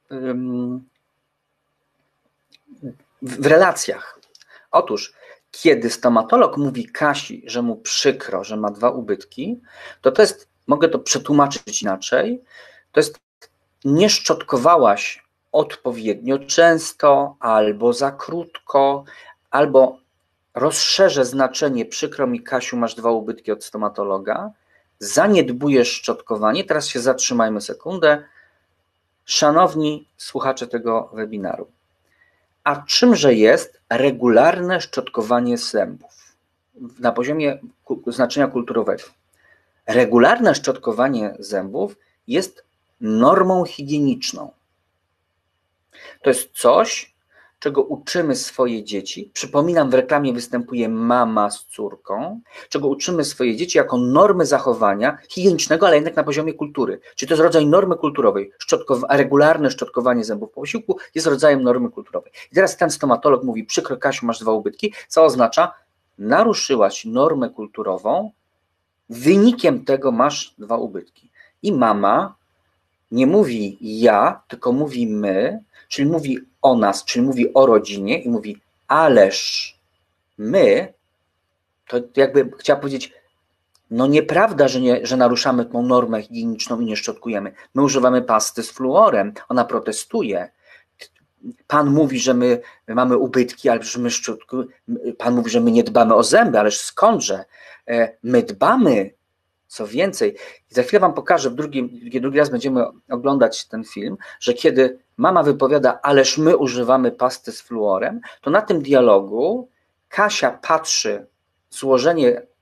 w relacjach? Otóż, kiedy stomatolog mówi Kasi, że mu przykro, że ma dwa ubytki, to to jest, mogę to przetłumaczyć inaczej, to jest nie szczotkowałaś odpowiednio często, albo za krótko, albo rozszerzę znaczenie przykro mi, Kasiu, masz dwa ubytki od stomatologa, zaniedbujesz szczotkowanie. Teraz się zatrzymajmy sekundę. Szanowni słuchacze tego webinaru, a czymże jest regularne szczotkowanie zębów na poziomie znaczenia kulturowego? Regularne szczotkowanie zębów jest normą higieniczną. To jest coś, czego uczymy swoje dzieci. Przypominam, w reklamie występuje mama z córką, czego uczymy swoje dzieci jako normy zachowania higienicznego, ale jednak na poziomie kultury. Czyli to jest rodzaj normy kulturowej. Szczotkowa- regularne szczotkowanie zębów po posiłku jest rodzajem normy kulturowej. I teraz ten stomatolog mówi: przykro, Kasiu, masz dwa ubytki, co oznacza, naruszyłaś normę kulturową, wynikiem tego masz dwa ubytki. I mama nie mówi ja, tylko mówi my, czyli mówi o nas, czyli mówi o rodzinie i mówi ależ my, to jakby chciała powiedzieć, no nieprawda, że, nie, że naruszamy tą normę higieniczną i nie szczotkujemy. My używamy pasty z fluorem, ona protestuje. Pan mówi, że my mamy ubytki, ale że my szczotkujemy. Pan mówi, że my nie dbamy o zęby, ależ skądże? My dbamy. Co więcej, za chwilę wam pokażę, w drugim, drugi raz będziemy oglądać ten film, że kiedy mama wypowiada, ależ my używamy pasty z fluorem, to na tym dialogu Kasia patrzy, złożenie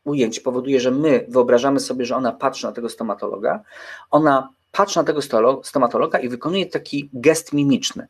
ujęć powoduje, że my wyobrażamy sobie, że ona patrzy na tego stomatologa, ona patrzy na tego stomatologa i wykonuje taki gest mimiczny.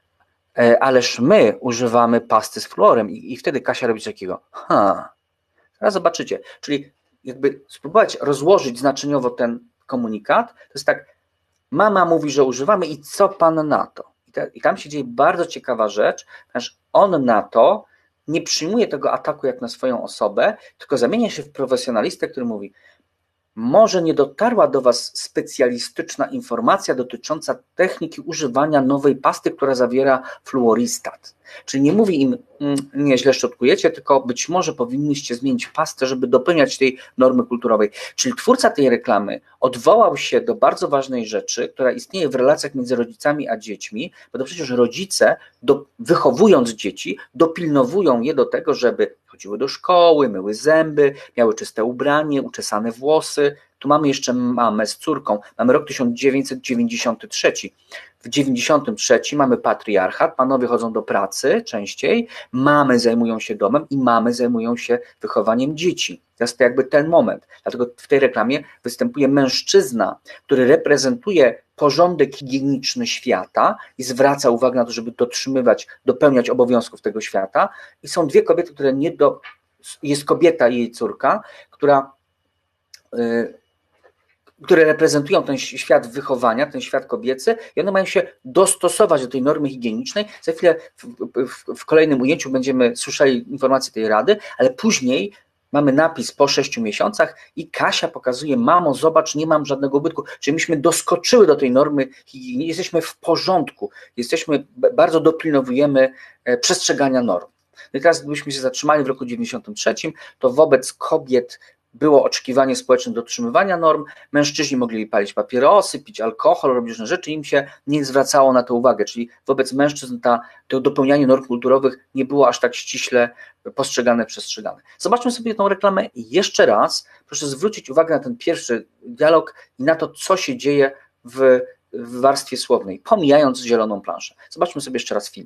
Ależ my używamy pasty z fluorem i, i wtedy Kasia robi coś takiego. Ha, teraz zobaczycie. Czyli jakby spróbować rozłożyć znaczeniowo ten komunikat, to jest tak, mama mówi, że używamy i co pan na to? I, te, i tam się dzieje bardzo ciekawa rzecz, ponieważ on na to nie przyjmuje tego ataku jak na swoją osobę, tylko zamienia się w profesjonalistę, który mówi, może nie dotarła do was specjalistyczna informacja dotycząca techniki używania nowej pasty, która zawiera fluoristat. Czyli nie mówi im, nie, źle szczotkujecie, tylko być może powinniście zmienić pastę, żeby dopełniać tej normy kulturowej. Czyli twórca tej reklamy odwołał się do bardzo ważnej rzeczy, która istnieje w relacjach między rodzicami a dziećmi, bo to przecież rodzice, do, wychowując dzieci, dopilnowują je do tego, żeby chodziły do szkoły, myły zęby, miały czyste ubranie, uczesane włosy. Tu mamy jeszcze mamę z córką. Mamy rok tysiąc dziewięćset dziewięćdziesiąty trzeci. W dziewięćdziesiątym trzecim mamy patriarchat, panowie chodzą do pracy częściej, mamy zajmują się domem i mamy zajmują się wychowaniem dzieci. To jest jakby ten moment. Dlatego w tej reklamie występuje mężczyzna, który reprezentuje porządek higieniczny świata i zwraca uwagę na to, żeby dotrzymywać, dopełniać obowiązków tego świata. I są dwie kobiety, które nie do... Jest kobieta i jej córka, która... Yy, które reprezentują ten świat wychowania, ten świat kobiecy i one mają się dostosować do tej normy higienicznej. Za chwilę w, w, w kolejnym ujęciu będziemy słyszeli informacje tej rady, ale później mamy napis po sześciu miesiącach i Kasia pokazuje, mamo, zobacz, nie mam żadnego ubytku. Czyli myśmy doskoczyły do tej normy higienicznej, jesteśmy w porządku, jesteśmy, bardzo dopilnowujemy przestrzegania norm. No i teraz gdybyśmy się zatrzymali w roku dziewięćdziesiątym trzecim, to wobec kobiet było oczekiwanie społeczne dotrzymywania norm, mężczyźni mogli palić papierosy, pić alkohol, robić różne rzeczy, im się nie zwracało na to uwagę, czyli wobec mężczyzn ta, to dopełnianie norm kulturowych nie było aż tak ściśle postrzegane, przestrzegane. Zobaczmy sobie tę reklamę jeszcze raz, proszę zwrócić uwagę na ten pierwszy dialog i na to, co się dzieje w, w warstwie słownej, pomijając zieloną planszę. Zobaczmy sobie jeszcze raz film.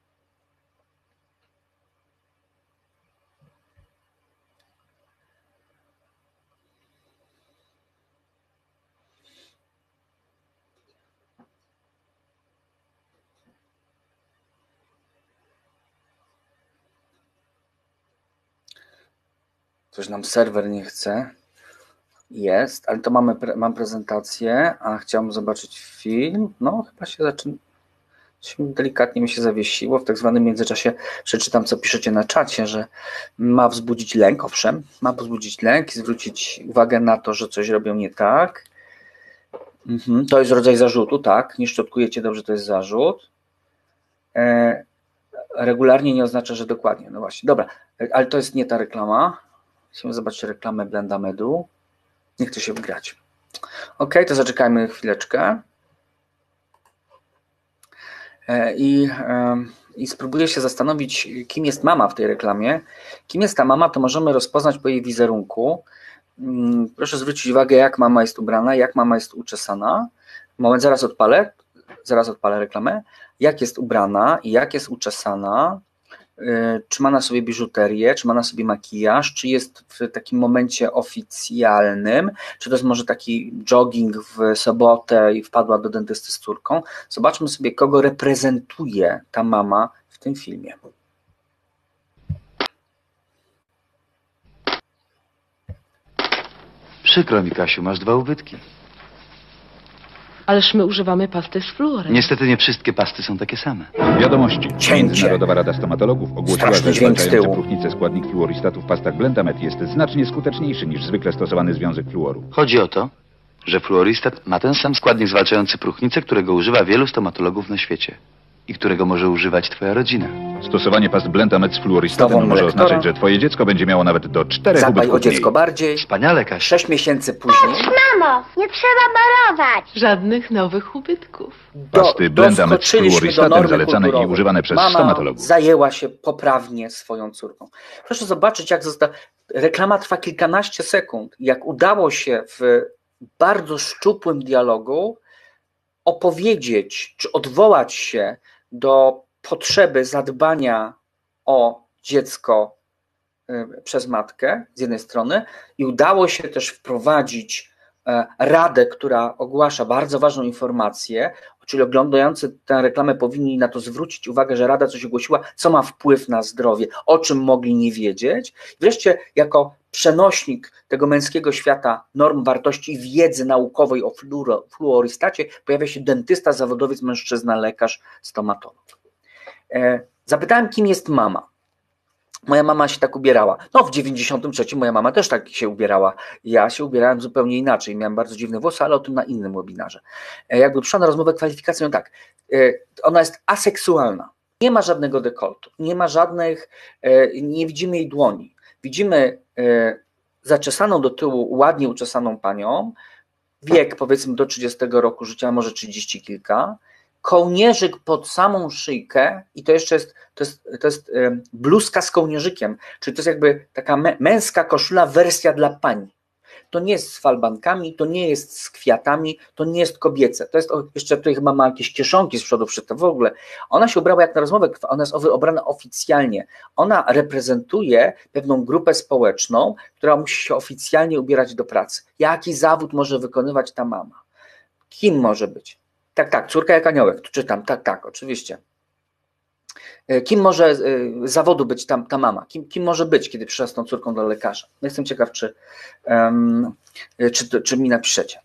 Coś nam serwer nie chce. Jest, ale to mamy, mam prezentację, a chciałbym zobaczyć film. No, chyba się zaczyna. Delikatnie mi się zawiesiło. W tak zwanym międzyczasie przeczytam, co piszecie na czacie, że ma wzbudzić lęk. Owszem, ma wzbudzić lęk i zwrócić uwagę na to, że coś robią nie tak. Mhm. To jest rodzaj zarzutu, tak. Nie szczotkujecie dobrze, to jest zarzut. E, regularnie nie oznacza, że dokładnie. No właśnie, dobra, ale to jest nie ta reklama. Musimy zobaczyć reklamę Blendamedu. Nie chce się wgrać. Ok, to zaczekajmy chwileczkę. I, I spróbuję się zastanowić, kim jest mama w tej reklamie. Kim jest ta mama, to możemy rozpoznać po jej wizerunku. Proszę zwrócić uwagę, jak mama jest ubrana, jak mama jest uczesana. Moment, zaraz odpalę. Zaraz odpalę reklamę. Jak jest ubrana i jak jest uczesana. Czy ma na sobie biżuterię, czy ma na sobie makijaż, czy jest w takim momencie oficjalnym, czy to jest może taki jogging w sobotę i wpadła do dentysty z córką. Zobaczmy sobie, kogo reprezentuje ta mama w tym filmie. Przykro mi, Kasiu, masz dwa ubytki. Ależ my używamy pasty z fluorem. Niestety nie wszystkie pasty są takie same. Wiadomości. Cięcie. Międzynarodowa Rada Stomatologów ogłosiła, Straszny że dźwięk z zwalczający tyłu. próchnicę składnik fluoristatu w pastach Blendamet jest znacznie skuteczniejszy niż zwykle stosowany związek fluoru. Chodzi o to, że fluoristat ma ten sam składnik zwalczający próchnicę, którego używa wielu stomatologów na świecie i którego może używać twoja rodzina. Stosowanie past Blendamet z fluoristatem Stawą może lektora. oznaczać, że twoje dziecko będzie miało nawet do czterech Zadbaj ubytków o dziecko mniej. bardziej. Wspaniale, Kasiu. Sześć miesięcy później Mamo, nie trzeba balować. Żadnych nowych ubytków. Pasty Blendamet z doskoczyliśmy do fluoristatem normy zalecane i kulturowej. używane przez Mama stomatologów. zajęła się poprawnie swoją córką. Proszę zobaczyć, jak została. Reklama trwa kilkanaście sekund. Jak udało się w bardzo szczupłym dialogu opowiedzieć, czy odwołać się do potrzeby zadbania o dziecko przez matkę z jednej strony i udało się też wprowadzić radę, która ogłasza bardzo ważną informację, czyli oglądający tę reklamę powinni na to zwrócić uwagę, że rada coś ogłosiła, co ma wpływ na zdrowie, o czym mogli nie wiedzieć. Wreszcie jako przenośnik tego męskiego świata norm, wartości i wiedzy naukowej o fluoro, fluorystacie pojawia się dentysta, zawodowiec, mężczyzna, lekarz, stomatolog. Zapytałem, kim jest mama. Moja mama się tak ubierała. No w dziewięćdziesiątym trzecim moja mama też tak się ubierała. Ja się ubierałem zupełnie inaczej. Miałem bardzo dziwne włosy, ale o tym na innym webinarze. Jakby przyszła na rozmowę kwalifikacyjną, tak. Ona jest aseksualna. Nie ma żadnego dekoltu. Nie ma żadnych, nie widzimy jej dłoni. Widzimy zaczesaną do tyłu, ładnie uczesaną panią. Wiek powiedzmy do trzydziestego roku życia, może trzydzieści kilka. Kołnierzyk pod samą szyjkę i to jeszcze jest, to jest, to jest bluzka z kołnierzykiem, czyli to jest jakby taka męska koszula, wersja dla pań. To nie jest z falbankami, to nie jest z kwiatami, to nie jest kobiece. To jest, jeszcze tutaj chyba ma jakieś kieszonki z przodu, przy tym w ogóle. Ona się ubrała jak na rozmowę, ona jest ubrana oficjalnie. Ona reprezentuje pewną grupę społeczną, która musi się oficjalnie ubierać do pracy. Jaki zawód może wykonywać ta mama? Kim może być? Tak, tak, córka jak aniołek, tu czytam, tak, tak, oczywiście. Kim może z zawodu być tam ta mama? Kim, kim może być, kiedy przyszła z tą córką do lekarza? No jestem ciekaw, czy, um, czy, czy mi napiszecie.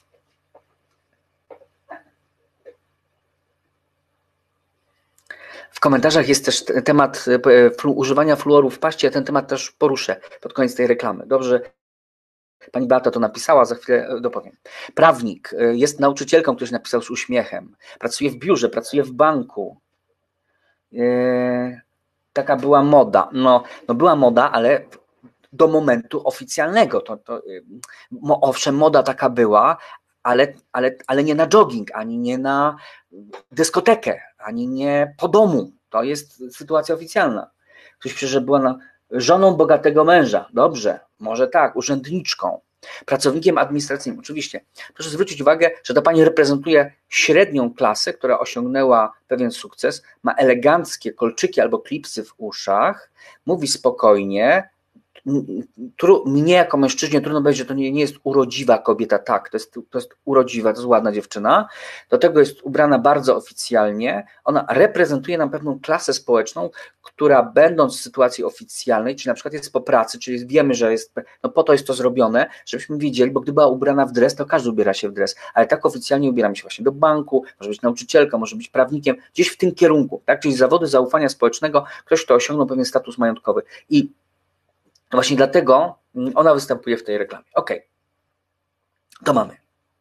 W komentarzach jest też temat używania fluoru w paście, ja ten temat też poruszę pod koniec tej reklamy. Dobrze. Pani Beata to napisała, za chwilę dopowiem. Prawnik, jest nauczycielką, ktoś napisał z uśmiechem. Pracuje w biurze, pracuje w banku. Yy, taka była moda. No, no była moda, ale do momentu oficjalnego. To, to, yy, owszem, moda taka była, ale, ale, ale nie na jogging, ani nie na dyskotekę, ani nie po domu. To jest sytuacja oficjalna. Ktoś pisze, że była na żoną bogatego męża. Dobrze, może tak, urzędniczką, pracownikiem administracyjnym. Oczywiście. Proszę zwrócić uwagę, że ta pani reprezentuje średnią klasę, która osiągnęła pewien sukces, ma eleganckie kolczyki albo klipsy w uszach, mówi spokojnie. Tru, mnie jako mężczyźnie trudno powiedzieć, że to nie, nie jest urodziwa kobieta, tak, to jest, to jest urodziwa, to jest ładna dziewczyna, do tego jest ubrana bardzo oficjalnie, ona reprezentuje nam pewną klasę społeczną, która będąc w sytuacji oficjalnej, czyli na przykład jest po pracy, czyli wiemy, że jest, no po to jest to zrobione, żebyśmy wiedzieli, bo gdyby była ubrana w dres, to każdy ubiera się w dres, ale tak oficjalnie ubieramy się właśnie do banku, może być nauczycielką, może być prawnikiem, gdzieś w tym kierunku, tak, czyli zawody zaufania społecznego, ktoś, kto osiągnął pewien status majątkowy i właśnie dlatego ona występuje w tej reklamie. Ok, to mamy.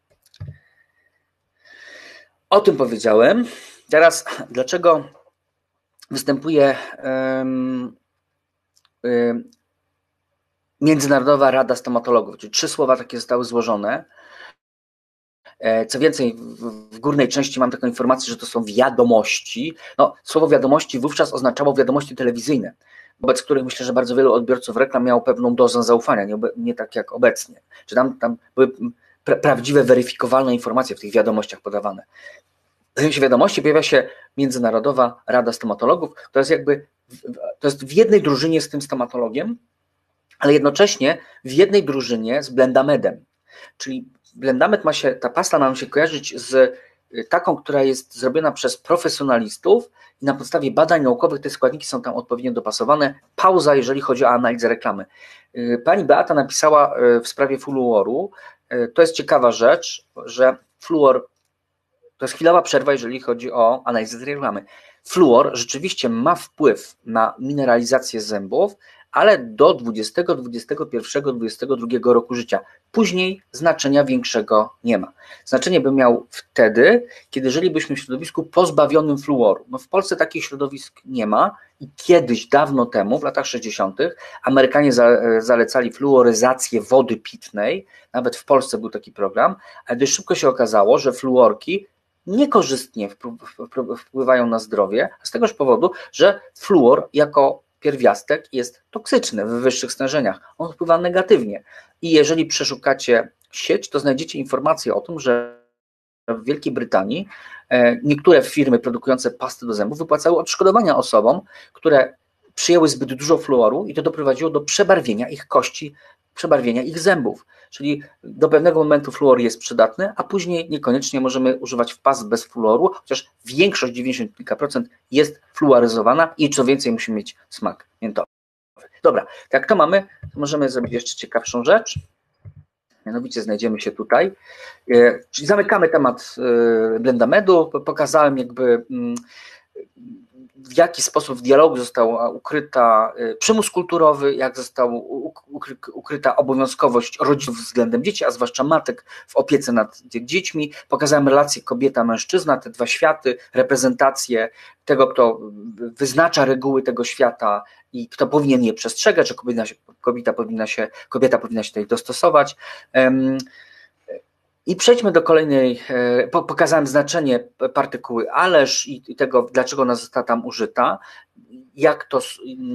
O tym powiedziałem. Teraz dlaczego występuje um, um, Międzynarodowa Rada Stomatologów, czyli trzy słowa takie zostały złożone. Co więcej, w górnej części mam taką informację, że to są wiadomości. No, słowo wiadomości wówczas oznaczało wiadomości telewizyjne, wobec których myślę, że bardzo wielu odbiorców reklam miało pewną dozę zaufania, nie, nie tak jak obecnie. Czy tam, tam były pra prawdziwe, weryfikowalne informacje w tych wiadomościach podawane. W wiadomości pojawia się Międzynarodowa Rada Stomatologów, to jest jakby to jest w jednej drużynie z tym stomatologiem, ale jednocześnie w jednej drużynie z Blendamedem. Czyli Blendamed ma się, ta pasta ma się kojarzyć z taką, która jest zrobiona przez profesjonalistów i na podstawie badań naukowych te składniki są tam odpowiednio dopasowane. Pauza, jeżeli chodzi o analizę reklamy. Pani Beata napisała w sprawie fluoru, to jest ciekawa rzecz, że fluor, to jest chwilowa przerwa, jeżeli chodzi o analizę tej reklamy. Fluor rzeczywiście ma wpływ na mineralizację zębów, ale do dwudziestego, dwudziestego pierwszego, dwudziestego drugiego roku życia. Później znaczenia większego nie ma. Znaczenie by miał wtedy, kiedy żylibyśmy w środowisku pozbawionym fluoru. No w Polsce takich środowisk nie ma i kiedyś, dawno temu, w latach sześćdziesiątych Amerykanie zalecali fluoryzację wody pitnej, nawet w Polsce był taki program, ale dość szybko się okazało, że fluorki niekorzystnie wpływają na zdrowie, z tegoż powodu, że fluor jako pierwiastek jest toksyczny w wyższych stężeniach. On wpływa negatywnie. I jeżeli przeszukacie sieć, to znajdziecie informację o tym, że w Wielkiej Brytanii niektóre firmy produkujące pasty do zębów wypłacały odszkodowania osobom, które przyjęły zbyt dużo fluoru i to doprowadziło do przebarwienia ich kości, przebarwienia ich zębów. Czyli do pewnego momentu fluor jest przydatny, a później niekoniecznie możemy używać w past bez fluoru, chociaż większość, dziewięćdziesiąt kilka procent jest fluoryzowana i co więcej musi mieć smak miętowy. Dobra, jak to mamy, to możemy zrobić jeszcze ciekawszą rzecz. Mianowicie znajdziemy się tutaj, czyli zamykamy temat Blendamedu, pokazałem jakby w jaki sposób w dialogu został ukryta przymus kulturowy, jak została ukryta obowiązkowość rodziców względem dzieci, a zwłaszcza matek w opiece nad dziećmi. Pokazałem relację kobieta-mężczyzna, te dwa światy, reprezentację tego, kto wyznacza reguły tego świata i kto powinien je przestrzegać, że kobieta, kobieta, powinna, się, kobieta powinna się tutaj dostosować. I przejdźmy do kolejnej, pokazałem znaczenie partykuły ależ i tego, dlaczego ona została tam użyta, jak to,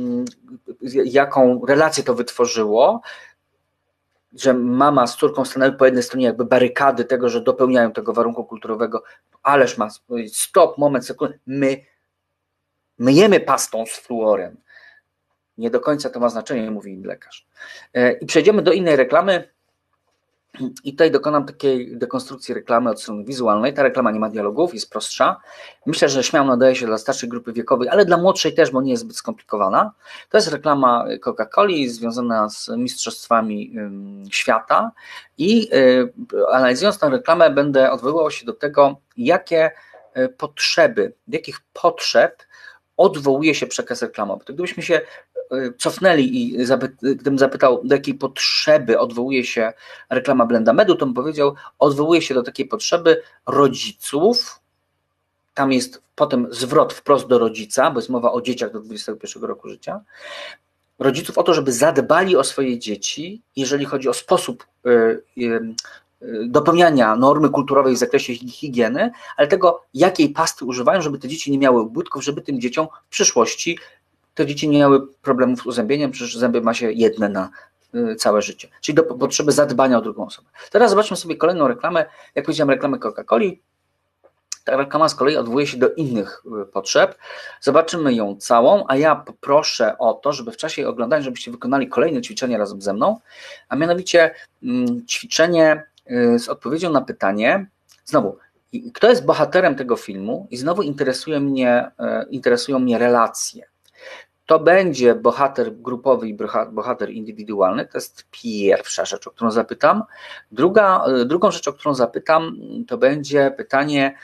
jaką relację to wytworzyło, że mama z córką stanęły po jednej stronie jakby barykady tego, że dopełniają tego warunku kulturowego, ależ ma stop, moment, sekundę, my myjemy pastą z fluorem. Nie do końca to ma znaczenie, mówi im lekarz. I przejdziemy do innej reklamy. I tutaj dokonam takiej dekonstrukcji reklamy od strony wizualnej. Ta reklama nie ma dialogów, jest prostsza. Myślę, że śmiało nadaje się dla starszej grupy wiekowej, ale dla młodszej też, bo nie jest zbyt skomplikowana. To jest reklama Coca-Coli związana z mistrzostwami świata i analizując tę reklamę będę odwoływał się do tego, jakie potrzeby, do jakich potrzeb odwołuje się przekaz reklamowy. To gdybyśmy się cofnęli i gdybym zapytał, do jakiej potrzeby odwołuje się reklama Blendamedu, to bym powiedział, odwołuje się do takiej potrzeby rodziców, tam jest potem zwrot wprost do rodzica, bo jest mowa o dzieciach do dwudziestego pierwszego roku życia, rodziców o to, żeby zadbali o swoje dzieci, jeżeli chodzi o sposób dopełniania normy kulturowej w zakresie higieny, ale tego, jakiej pasty używają, żeby te dzieci nie miały ubłytków, żeby tym dzieciom w przyszłości te dzieci nie miały problemów z uzębieniem, przecież zęby ma się jedne na całe życie. Czyli do potrzeby zadbania o drugą osobę. Teraz zobaczmy sobie kolejną reklamę, jak powiedziałem, reklamę Coca-Coli. Ta reklama z kolei odwołuje się do innych potrzeb. Zobaczymy ją całą, a ja poproszę o to, żeby w czasie oglądania, żebyście wykonali kolejne ćwiczenie razem ze mną, a mianowicie ćwiczenie z odpowiedzią na pytanie, znowu, kto jest bohaterem tego filmu i znowu interesuje mnie, interesują mnie relacje. To będzie bohater grupowy i bohater indywidualny, to jest pierwsza rzecz, o którą zapytam. Druga, drugą rzecz, o którą zapytam, to będzie pytanie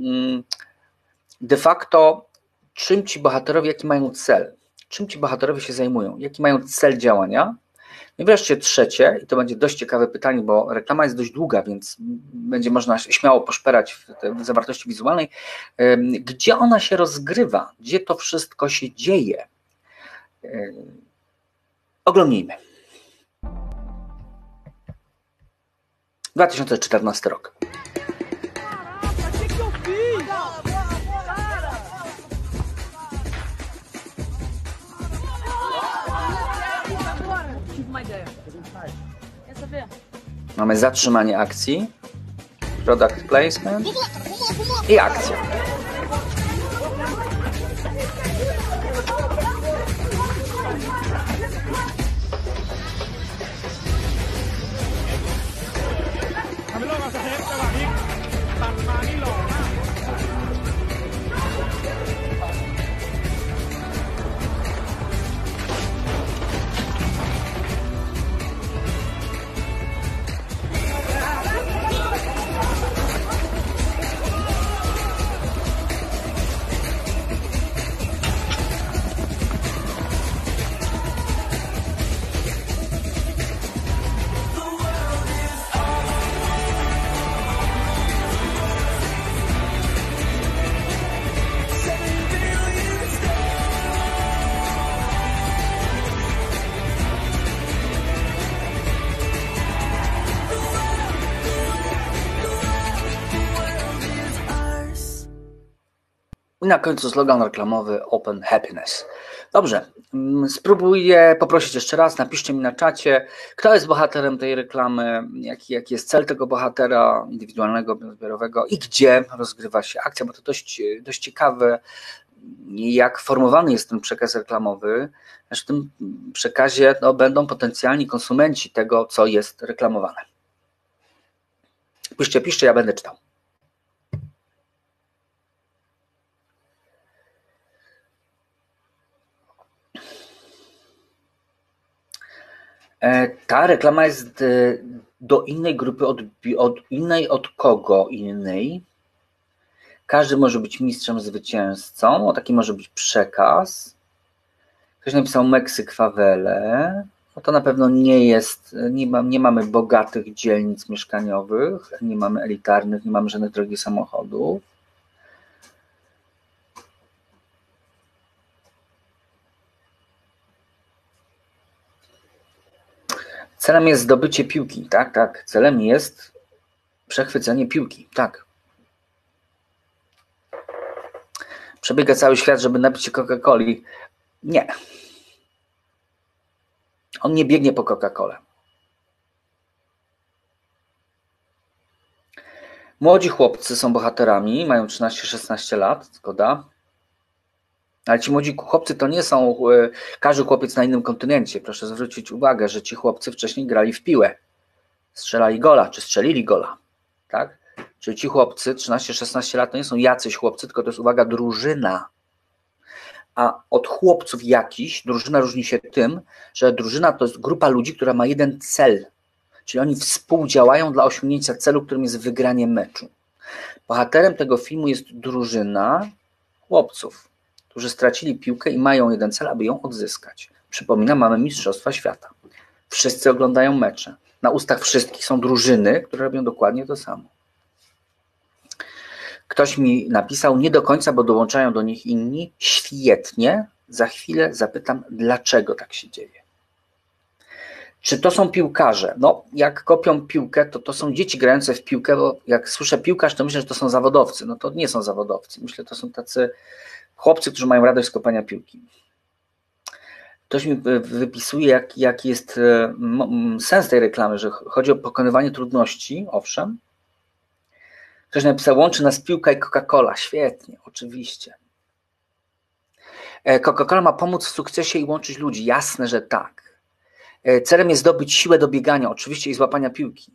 de facto, czym ci bohaterowie, jaki mają cel, czym ci bohaterowie się zajmują, jaki mają cel działania. I wreszcie trzecie, i to będzie dość ciekawe pytanie, bo reklama jest dość długa, więc będzie można śmiało poszperać w tej zawartości wizualnej, gdzie ona się rozgrywa, gdzie to wszystko się dzieje. Oglądnijmy. dwa tysiące czternasty rok. Mamy zatrzymanie akcji, product placement i akcja. I na końcu slogan reklamowy Open Happiness. Dobrze, spróbuję poprosić jeszcze raz, napiszcie mi na czacie, kto jest bohaterem tej reklamy, jaki, jaki jest cel tego bohatera indywidualnego, zbiorowego i gdzie rozgrywa się akcja, bo to dość, dość ciekawe jak formowany jest ten przekaz reklamowy, że w tym przekazie no, będą potencjalni konsumenci tego, co jest reklamowane. Piszcie, piszcie, ja będę czytał. Ta reklama jest do innej grupy, od, od innej od kogo innej. Każdy może być mistrzem, zwycięzcą, o taki może być przekaz. Ktoś napisał Meksyk Fawele. No to na pewno nie jest, nie, ma, nie mamy bogatych dzielnic mieszkaniowych, nie mamy elitarnych, nie mamy żadnych drogich samochodów. Celem jest zdobycie piłki, tak, tak. Celem jest przechwycenie piłki, tak. Przebiega cały świat, żeby napić się Coca-Coli. Nie. On nie biegnie po Coca-Colę. Młodzi chłopcy są bohaterami, mają trzynaście szesnaście lat, zgoda. Ale ci młodzi chłopcy to nie są każdy chłopiec na innym kontynencie. Proszę zwrócić uwagę, że ci chłopcy wcześniej grali w piłę. Strzelali gola, czy strzelili gola. Tak? Czyli ci chłopcy, trzynaście szesnaście lat, to nie są jacyś chłopcy, tylko to jest, uwaga, drużyna. A od chłopców jakiś drużyna różni się tym, że drużyna to jest grupa ludzi, która ma jeden cel. Czyli oni współdziałają dla osiągnięcia celu, którym jest wygranie meczu. Bohaterem tego filmu jest drużyna chłopców, którzy stracili piłkę i mają jeden cel, aby ją odzyskać. Przypominam, mamy Mistrzostwa Świata. Wszyscy oglądają mecze. Na ustach wszystkich są drużyny, które robią dokładnie to samo. Ktoś mi napisał, nie do końca, bo dołączają do nich inni. Świetnie. Za chwilę zapytam, dlaczego tak się dzieje. Czy to są piłkarze? No, jak kopią piłkę, to to są dzieci grające w piłkę, bo jak słyszę piłkarz, to myślę, że to są zawodowcy. No to nie są zawodowcy. Myślę, że to są tacy chłopcy, którzy mają radość z kopania piłki. Ktoś mi wypisuje, jaki jak jest sens tej reklamy, że chodzi o pokonywanie trudności, owszem. Ktoś napisał, łączy nas piłka i Coca-Cola. Świetnie, oczywiście. Coca-Cola ma pomóc w sukcesie i łączyć ludzi. Jasne, że tak. Celem jest zdobyć siłę do biegania, oczywiście, i złapania piłki.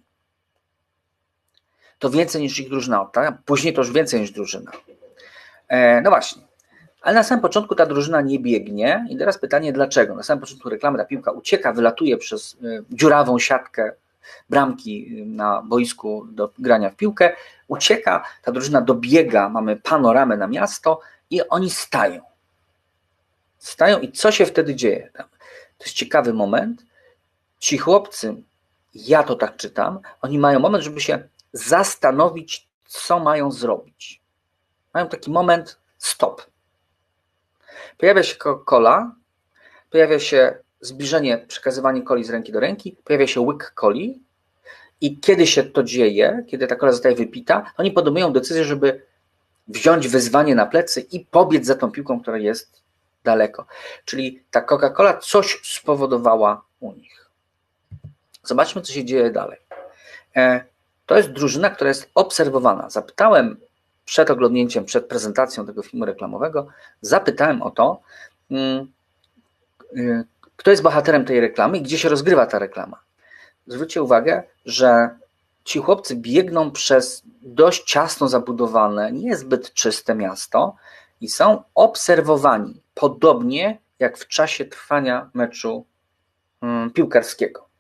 To więcej niż ich drużyna, tak? Później to już więcej niż drużyna. No właśnie. Ale na samym początku ta drużyna nie biegnie. I teraz pytanie, dlaczego? Na samym początku reklamy ta piłka ucieka, wylatuje przez dziurawą siatkę bramki na boisku do grania w piłkę. Ucieka, ta drużyna dobiega, mamy panoramę na miasto i oni stają. Stają i co się wtedy dzieje? To jest ciekawy moment. Ci chłopcy, ja to tak czytam, oni mają moment, żeby się zastanowić, co mają zrobić. Mają taki moment stop. Pojawia się cola, pojawia się zbliżenie, przekazywanie coli z ręki do ręki, pojawia się łyk coli i kiedy się to dzieje, kiedy ta cola zostaje wypita, oni podejmują decyzję, żeby wziąć wyzwanie na plecy i pobiec za tą piłką, która jest daleko. Czyli ta Coca-Cola coś spowodowała u nich. Zobaczmy, co się dzieje dalej. To jest drużyna, która jest obserwowana. Zapytałem przed oglądnięciem, przed prezentacją tego filmu reklamowego, zapytałem o to, kto jest bohaterem tej reklamy i gdzie się rozgrywa ta reklama. Zwróćcie uwagę, że ci chłopcy biegną przez dość ciasno zabudowane, niezbyt czyste miasto i są obserwowani, podobnie jak w czasie trwania meczu piłkarskiego.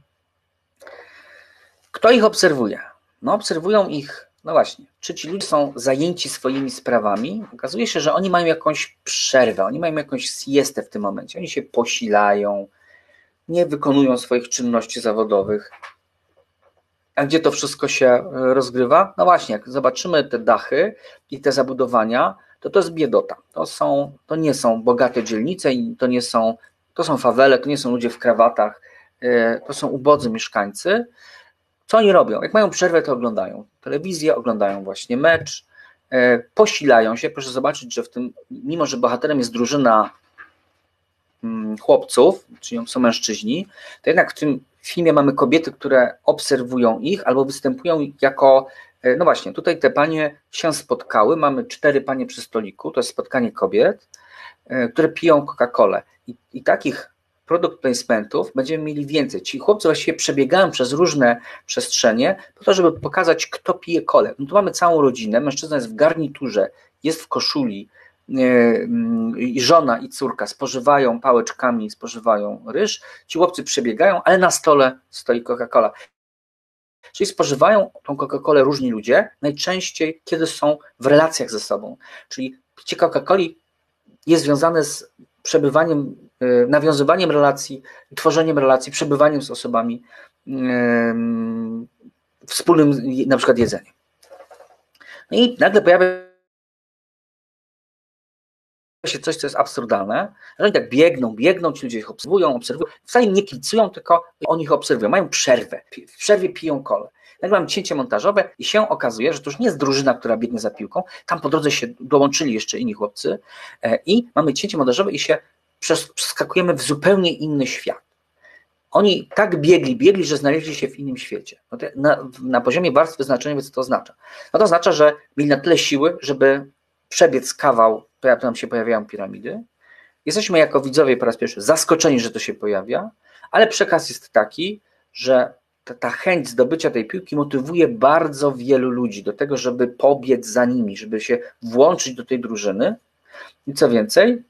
Kto ich obserwuje? No obserwują ich, no właśnie, czy ci ludzie są zajęci swoimi sprawami? Okazuje się, że oni mają jakąś przerwę, oni mają jakąś siestę w tym momencie, oni się posilają, nie wykonują swoich czynności zawodowych. A gdzie to wszystko się rozgrywa? No właśnie, jak zobaczymy te dachy i te zabudowania, to to jest biedota. To, są, to nie są bogate dzielnice, to nie są, to są fawele, to nie są ludzie w krawatach, to są ubodzy mieszkańcy. Co oni robią? Jak mają przerwę, to oglądają telewizję, oglądają właśnie mecz, posilają się. Proszę zobaczyć, że w tym, mimo że bohaterem jest drużyna chłopców, czyli są mężczyźni, to jednak w tym filmie mamy kobiety, które obserwują ich albo występują jako No właśnie, tutaj te panie się spotkały, mamy cztery panie przy stoliku, to jest spotkanie kobiet, które piją Coca-Colę. I, i takich product placementów będziemy mieli więcej. Ci chłopcy właściwie przebiegają przez różne przestrzenie po to, żeby pokazać, kto pije kolę. No tu mamy całą rodzinę, mężczyzna jest w garniturze, jest w koszuli, i żona i córka spożywają pałeczkami, spożywają ryż, ci chłopcy przebiegają, ale na stole stoi Coca-Cola. Czyli spożywają tą Coca-Colę różni ludzie, najczęściej kiedy są w relacjach ze sobą. Czyli picie Coca-Coli jest związane z przebywaniem, nawiązywaniem relacji, tworzeniem relacji, przebywaniem z osobami, wspólnym na przykład jedzeniem. No i nagle pojawia się coś, co jest absurdalne, że oni tak biegną, biegną, ci ludzie ich obserwują, obserwują, wcale nie kibicują, tylko oni ich obserwują, mają przerwę, w przerwie piją kolę. Nagle mamy cięcie montażowe i się okazuje, że to już nie jest drużyna, która biegnie za piłką, tam po drodze się dołączyli jeszcze inni chłopcy i mamy cięcie montażowe i się przeskakujemy w zupełnie inny świat. Oni tak biegli, biegli, że znaleźli się w innym świecie. No na, na poziomie warstwy znaczeniowej co to oznacza? No to oznacza, że mieli na tyle siły, żeby przebiec kawał, tam się pojawiają piramidy. Jesteśmy jako widzowie po raz pierwszy zaskoczeni, że to się pojawia, ale przekaz jest taki, że ta, ta chęć zdobycia tej piłki motywuje bardzo wielu ludzi do tego, żeby pobiec za nimi, żeby się włączyć do tej drużyny. I co więcej,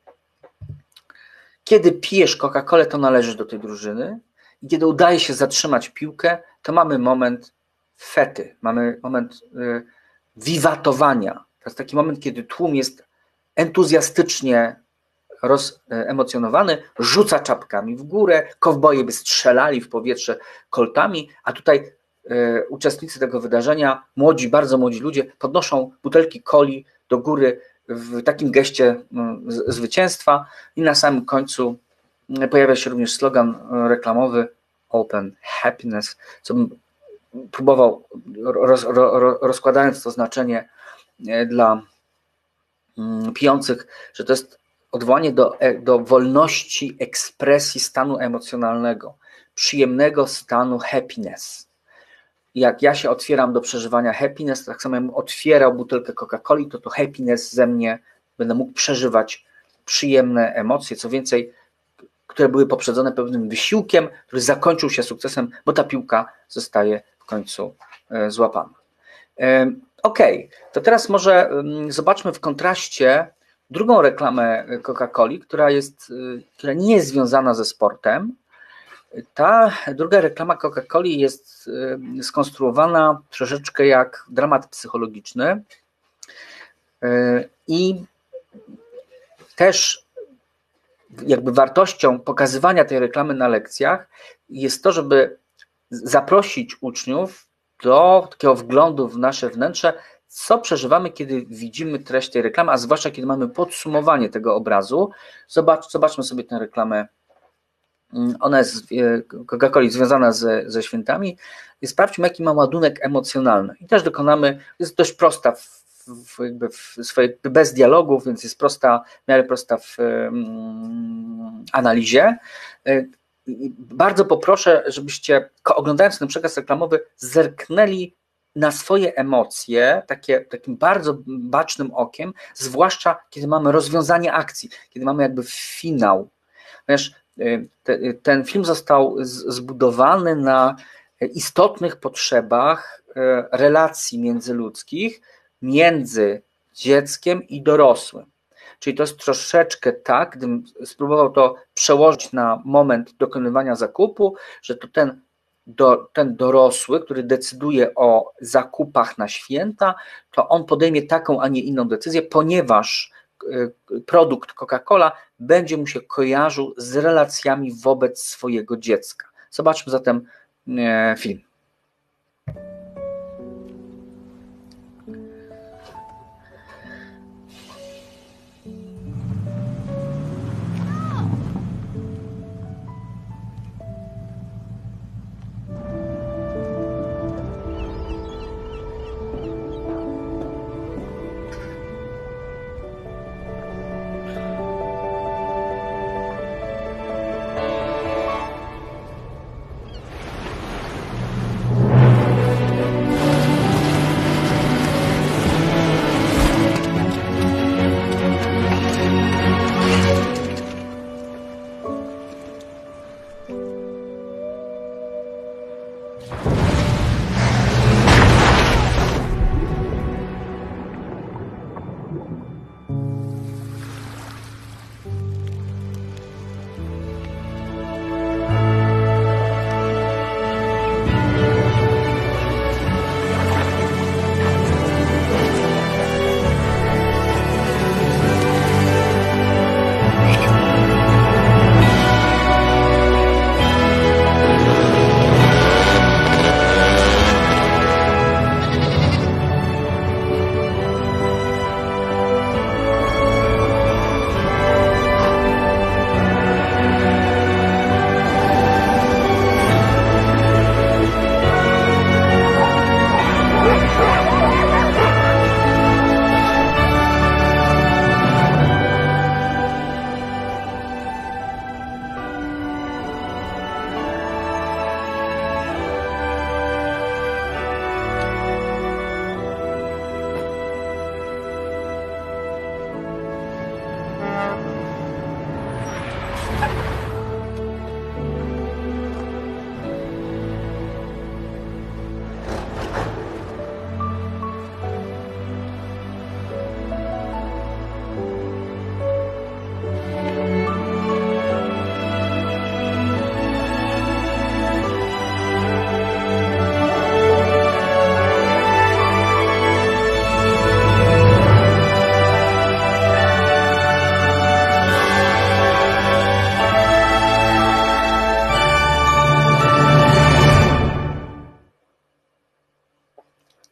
kiedy pijesz Coca-Colę, to należysz do tej drużyny i kiedy udaje się zatrzymać piłkę, to mamy moment fety, mamy moment y, wiwatowania. To jest taki moment, kiedy tłum jest entuzjastycznie rozemocjonowany, rzuca czapkami w górę, kowboje by strzelali w powietrze koltami, a tutaj y, uczestnicy tego wydarzenia, młodzi, bardzo młodzi ludzie, podnoszą butelki coli do góry w takim geście y, zwycięstwa i na samym końcu pojawia się również slogan reklamowy Open Happiness, co bym próbował, roz, roz, rozkładając to znaczenie dla pijących, że to jest odwołanie do, do wolności ekspresji stanu emocjonalnego, przyjemnego stanu happiness. Jak ja się otwieram do przeżywania happiness, tak samo jakbym otwierał butelkę Coca-Coli, to to happiness ze mnie będę mógł przeżywać przyjemne emocje, co więcej, które były poprzedzone pewnym wysiłkiem, który zakończył się sukcesem, bo ta piłka zostaje w końcu złapana. Okej, okay, to teraz może zobaczmy w kontraście drugą reklamę Coca-Coli, która jest, która nie jest związana ze sportem. Ta druga reklama Coca-Coli jest skonstruowana troszeczkę jak dramat psychologiczny i też jakby wartością pokazywania tej reklamy na lekcjach jest to, żeby zaprosić uczniów do takiego wglądu w nasze wnętrze, co przeżywamy, kiedy widzimy treść tej reklamy, a zwłaszcza kiedy mamy podsumowanie tego obrazu. Zobacz, zobaczmy sobie tę reklamę. Ona jest Coca-Coli związana ze, ze świętami i sprawdźmy, jaki ma ładunek emocjonalny. I też dokonamy, jest dość prosta w, w, jakby w swojej, bez dialogów, więc jest prosta, w miarę prosta w um, analizie. Bardzo poproszę, żebyście oglądając ten przekaz reklamowy zerknęli na swoje emocje takie, takim bardzo bacznym okiem, zwłaszcza kiedy mamy rozwiązanie akcji, kiedy mamy jakby finał. Ponieważ te, ten film został zbudowany na istotnych potrzebach relacji międzyludzkich między dzieckiem i dorosłym. Czyli to jest troszeczkę tak, gdybym spróbował to przełożyć na moment dokonywania zakupu, że to ten, do, ten dorosły, który decyduje o zakupach na święta, to on podejmie taką, a nie inną decyzję, ponieważ produkt Coca-Cola będzie mu się kojarzył z relacjami wobec swojego dziecka. Zobaczmy zatem film.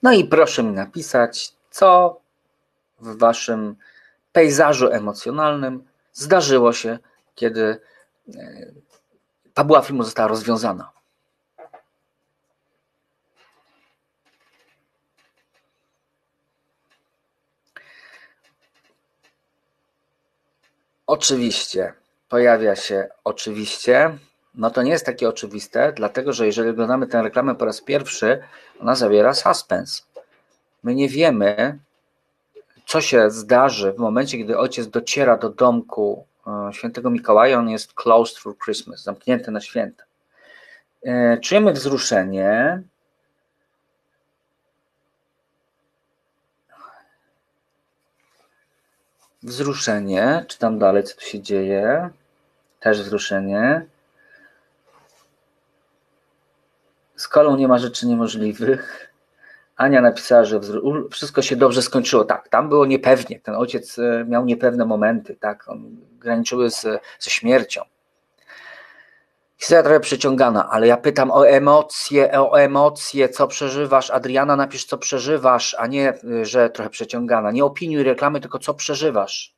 No i proszę mi napisać, co w waszym pejzażu emocjonalnym zdarzyło się, kiedy fabuła filmu została rozwiązana. Oczywiście, pojawia się oczywiście, no to nie jest takie oczywiste, dlatego że jeżeli oglądamy tę reklamę po raz pierwszy, ona zawiera suspens. My nie wiemy, co się zdarzy w momencie, kiedy ojciec dociera do domku świętego Mikołaja, on jest closed for Christmas, zamknięty na święta. Czujemy wzruszenie. Wzruszenie, czytam dalej, co tu się dzieje. Też wzruszenie. Z Kolą nie ma rzeczy niemożliwych. Ania napisała, że wszystko się dobrze skończyło. Tak, tam było niepewnie. Ten ojciec miał niepewne momenty, tak, on graniczyły z, ze śmiercią. Historia trochę przeciągana, ale ja pytam o emocje, o emocje, co przeżywasz. Adriana, napisz, co przeżywasz, a nie, że trochę przeciągana. Nie opiniuj reklamy, tylko co przeżywasz.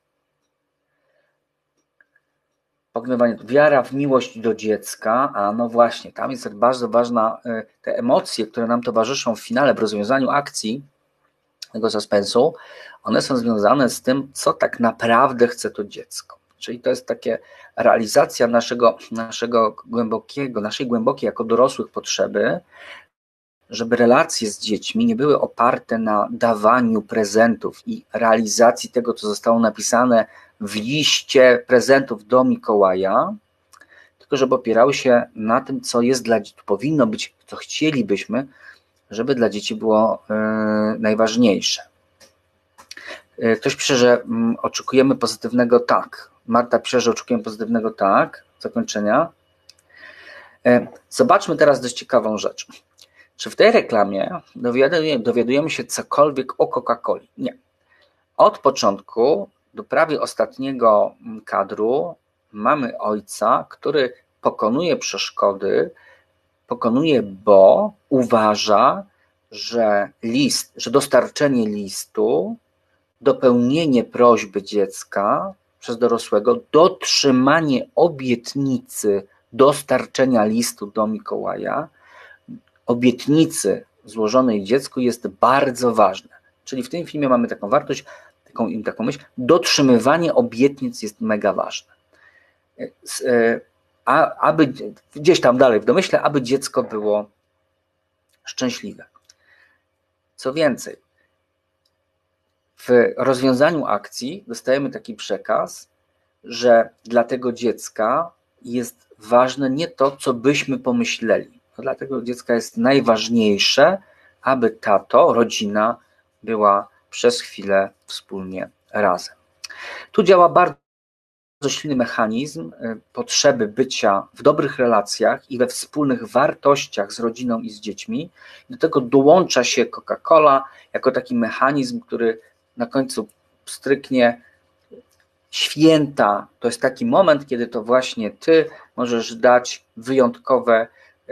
Pogniewanie, wiara w miłość do dziecka, a no właśnie, tam jest bardzo ważna, te emocje, które nam towarzyszą w finale, w rozwiązaniu akcji tego suspensu, one są związane z tym, co tak naprawdę chce to dziecko. Czyli to jest takie realizacja naszego, naszego głębokiego, naszej głębokiej jako dorosłych potrzeby, żeby relacje z dziećmi nie były oparte na dawaniu prezentów i realizacji tego, co zostało napisane w liście prezentów do Mikołaja, tylko żeby opierały się na tym, co jest dla dzieci, powinno być, co chcielibyśmy, żeby dla dzieci było yy, najważniejsze. Yy, ktoś pisze, że yy, oczekujemy pozytywnego tak. Marta pisze, że oczekujemy pozytywnego tak. Zakończenia. Yy, zobaczmy teraz dość ciekawą rzecz. Czy w tej reklamie dowiadujemy, dowiadujemy się cokolwiek o Coca-Coli? Nie. Od początku do prawie ostatniego kadru mamy ojca, który pokonuje przeszkody, pokonuje, bo uważa, że list, że dostarczenie listu, dopełnienie prośby dziecka przez dorosłego, dotrzymanie obietnicy dostarczenia listu do Mikołaja, obietnicy złożonej dziecku jest bardzo ważne. Czyli w tym filmie mamy taką wartość, taką, taką myśl, dotrzymywanie obietnic jest mega ważne. A aby gdzieś tam dalej w domyśle, aby dziecko było szczęśliwe. Co więcej, w rozwiązaniu akcji dostajemy taki przekaz, że dla tego dziecka jest ważne nie to, co byśmy pomyśleli. Dla tego dziecka jest najważniejsze, aby tato, rodzina była przez chwilę wspólnie razem. Tu działa bardzo silny mechanizm potrzeby bycia w dobrych relacjach i we wspólnych wartościach z rodziną i z dziećmi. Do tego dołącza się Coca-Cola jako taki mechanizm, który na końcu stryknie święta. To jest taki moment, kiedy to właśnie ty możesz dać wyjątkowe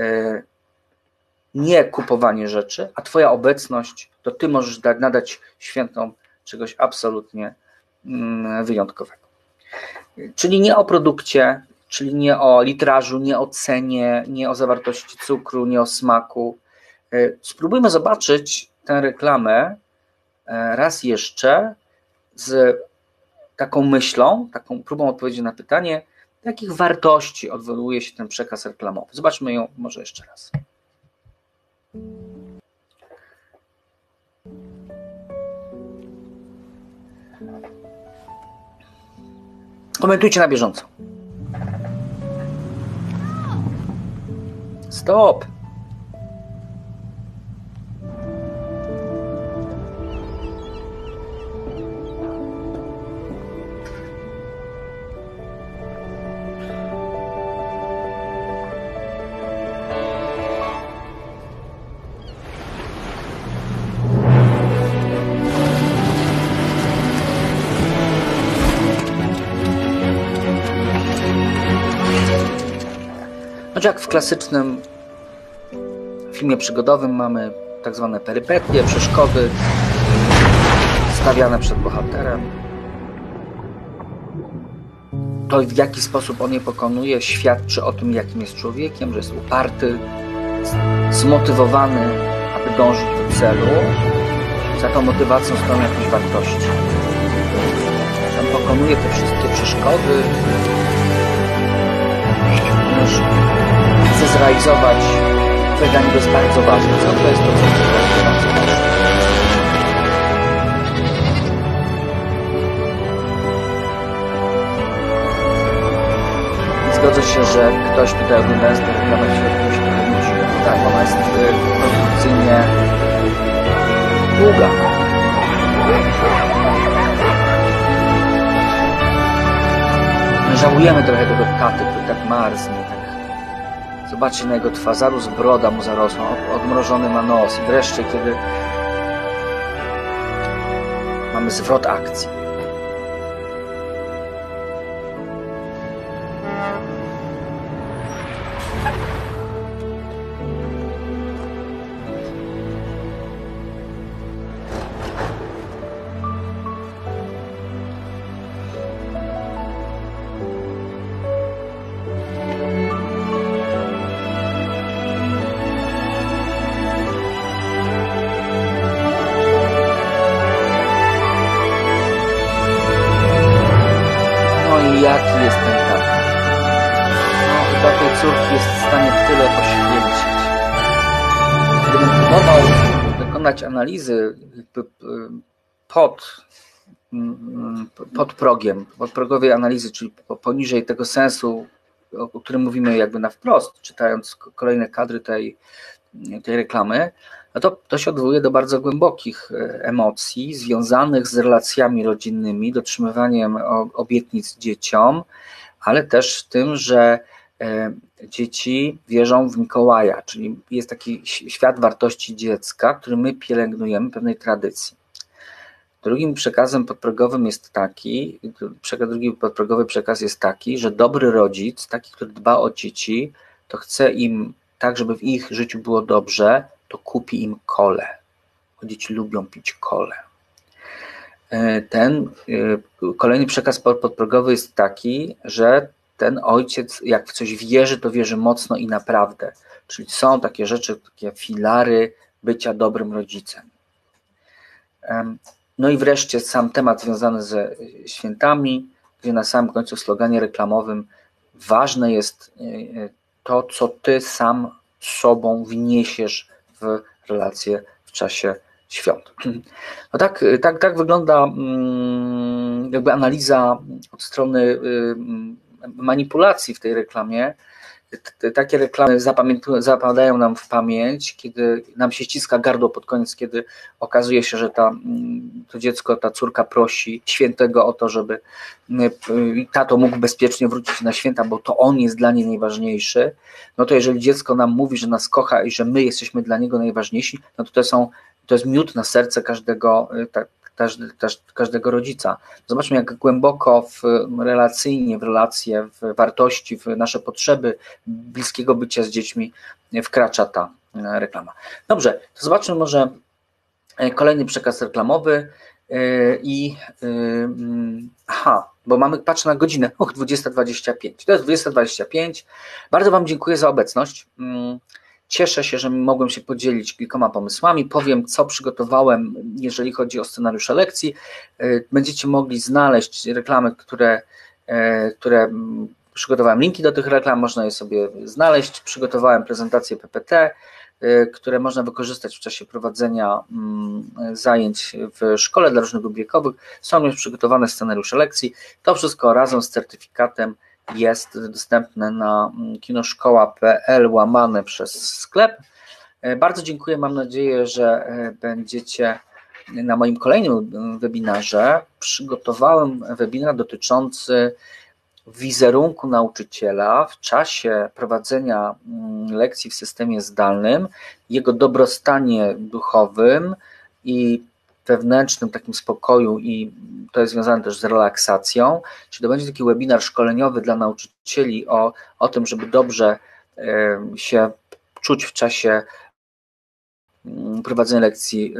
nie kupowanie rzeczy, a twoja obecność, to ty możesz dać, nadać świętom czegoś absolutnie wyjątkowego. Czyli nie o produkcie, czyli nie o litrażu, nie o cenie, nie o zawartości cukru, nie o smaku. Spróbujmy zobaczyć tę reklamę raz jeszcze z taką myślą, taką próbą odpowiedzi na pytanie, do jakich wartości odwołuje się ten przekaz reklamowy. Zobaczmy ją może jeszcze raz. Komentujcie na bieżąco. Stop! Jak w klasycznym filmie przygodowym mamy tak zwane perypetie, przeszkody stawiane przed bohaterem. To, w jaki sposób on je pokonuje, świadczy o tym, jakim jest człowiekiem, że jest uparty, zmotywowany, aby dążyć do celu. Za tą motywacją stoją jakieś wartości. On pokonuje te wszystkie przeszkody, ponieważ chce zrealizować to, dla niego jest bardzo ważne. Co to jest to, co jest bardzo ważne? Zgodzę się, że ktoś tutaj oglądając tę reklamę w środku się trochę nudzi. Tak, ona jest produkcyjnie długa. Żałujemy trochę tego taty, który tak marznie. Tak. Zobaczcie na jego twarz, zarósł broda mu zarosła, odmrożony ma nos i wreszcie, kiedy mamy zwrot akcji. Jaki jest ten tata? No, chyba tej córki jest w stanie tyle poświęcić. Gdybym próbował dokonać analizy jakby pod, pod progiem, podprogowej analizy, czyli poniżej tego sensu, o którym mówimy jakby na wprost, czytając kolejne kadry tej, tej reklamy, no to, to się odwołuje do bardzo głębokich emocji związanych z relacjami rodzinnymi, dotrzymywaniem obietnic dzieciom, ale też tym, że dzieci wierzą w Mikołaja, czyli jest taki świat wartości dziecka, który my pielęgnujemy, pewnej tradycji. Drugim przekazem podprogowym jest taki, drugi podprogowy przekaz jest taki, że dobry rodzic, taki, który dba o dzieci, to chce im tak, żeby w ich życiu było dobrze, to kupi im kolę. Dzieci lubią pić kolę. Ten kolejny przekaz podprogowy jest taki, że ten ojciec, jak w coś wierzy, to wierzy mocno i naprawdę. Czyli są takie rzeczy, takie filary bycia dobrym rodzicem. No i wreszcie sam temat związany ze świętami, gdzie na samym końcu w sloganie reklamowym ważne jest to, co ty sam sobą wniesiesz w relacje w czasie świąt. No tak, tak, tak wygląda jakby analiza od strony manipulacji w tej reklamie. Takie reklamy zapadają nam w pamięć, kiedy nam się ściska gardło pod koniec, kiedy okazuje się, że ta, to dziecko, ta córka prosi świętego o to, żeby tato mógł bezpiecznie wrócić na święta, bo to on jest dla niej najważniejszy. No to jeżeli dziecko nam mówi, że nas kocha i że my jesteśmy dla niego najważniejsi, no to to, są, to jest miód na serce każdego, Każdy, każdego rodzica. Zobaczmy, jak głęboko w relacyjnie, w relacje, w wartości, w nasze potrzeby bliskiego bycia z dziećmi wkracza ta reklama. Dobrze, to zobaczmy może kolejny przekaz reklamowy i aha, bo mamy, patrzę na godzinę, och, dwudziesta dwadzieścia pięć. To jest dwudziesta dwadzieścia pięć. Bardzo Wam dziękuję za obecność. Cieszę się, że mogłem się podzielić kilkoma pomysłami. Powiem, co przygotowałem, jeżeli chodzi o scenariusze lekcji. Będziecie mogli znaleźć reklamy, które, które przygotowałem. Linki do tych reklam można je sobie znaleźć. Przygotowałem prezentacje P P T, które można wykorzystać w czasie prowadzenia zajęć w szkole dla różnych grup wiekowych. Są już przygotowane scenariusze lekcji. To wszystko razem z certyfikatem jest dostępne na kinoszkoła kropka p l łamane przez sklep. Bardzo dziękuję, mam nadzieję, że będziecie na moim kolejnym webinarze. Przygotowałem webinar dotyczący wizerunku nauczyciela w czasie prowadzenia lekcji w systemie zdalnym, jego dobrostanie duchowym i wewnętrznym takim spokoju, i to jest związane też z relaksacją, czyli to będzie taki webinar szkoleniowy dla nauczycieli o, o tym, żeby dobrze się czuć w czasie prowadzenie lekcji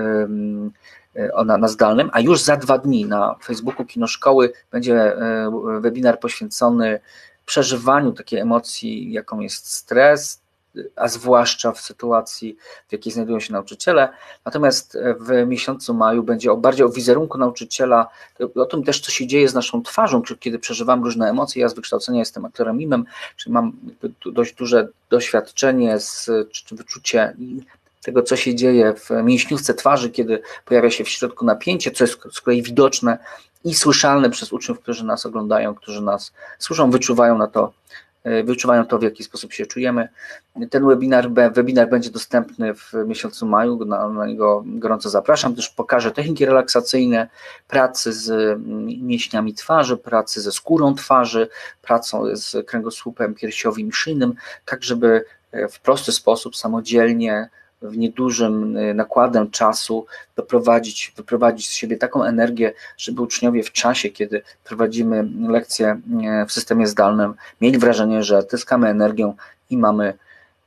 na, na zdalnym, a już za dwa dni na Facebooku Kino Szkoły będzie webinar poświęcony przeżywaniu takiej emocji, jaką jest stres, a zwłaszcza w sytuacji, w jakiej znajdują się nauczyciele. Natomiast w miesiącu maju będzie o, bardziej o wizerunku nauczyciela, o tym też, co się dzieje z naszą twarzą, kiedy przeżywam różne emocje. Ja z wykształcenia jestem aktorem mimem, czyli mam dość duże doświadczenie, z, czy wyczucie tego, co się dzieje w mięśniówce twarzy, kiedy pojawia się w środku napięcie, co jest z kolei widoczne i słyszalne przez uczniów, którzy nas oglądają, którzy nas słyszą, wyczuwają na to, wyczuwają to, w jaki sposób się czujemy. Ten webinar, webinar będzie dostępny w miesiącu maju, na, na niego gorąco zapraszam. Też pokażę techniki relaksacyjne, pracy z mięśniami twarzy, pracy ze skórą twarzy, pracą z kręgosłupem piersiowym i szyjnym, tak żeby w prosty sposób, samodzielnie, w niedużym nakładem czasu doprowadzić, wyprowadzić z siebie taką energię, żeby uczniowie w czasie, kiedy prowadzimy lekcje w systemie zdalnym, mieli wrażenie, że tyskamy energię i mamy,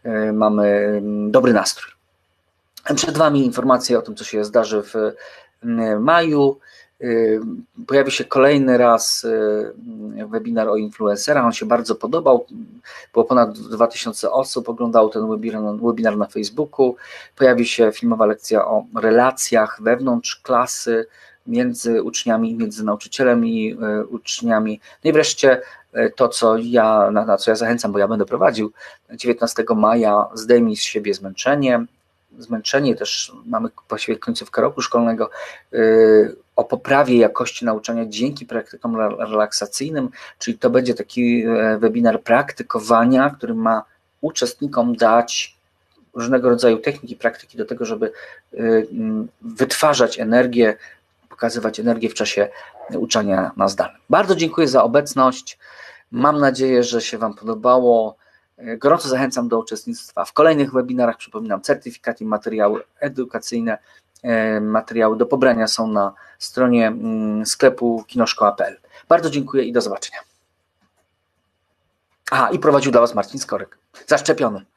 mamy dobry nastrój. Przed Wami informacje o tym, co się zdarzy w maju. Pojawi się kolejny raz webinar o influencerach, on się bardzo podobał, było ponad dwa tysiące osób oglądało ten webinar na Facebooku. Pojawi się filmowa lekcja o relacjach wewnątrz klasy, między uczniami, między nauczycielem i uczniami. No i wreszcie to, co ja, na, na co ja zachęcam, bo ja będę prowadził, dziewiętnastego maja zdejmij z siebie zmęczenie, zmęczenie, też mamy właściwie końcówkę roku szkolnego, yy, o poprawie jakości nauczania dzięki praktykom relaksacyjnym, czyli to będzie taki webinar praktykowania, który ma uczestnikom dać różnego rodzaju techniki, praktyki do tego, żeby yy, wytwarzać energię, pokazywać energię w czasie uczenia na zdalnym. Bardzo dziękuję za obecność, mam nadzieję, że się Wam podobało. Gorąco zachęcam do uczestnictwa w kolejnych webinarach. Przypominam, certyfikaty i materiały edukacyjne, materiały do pobrania są na stronie sklepu kinoszkoła kropka p l. Bardzo dziękuję i do zobaczenia. Aha, i prowadził dla Was Marcin Skorek, zaszczepiony.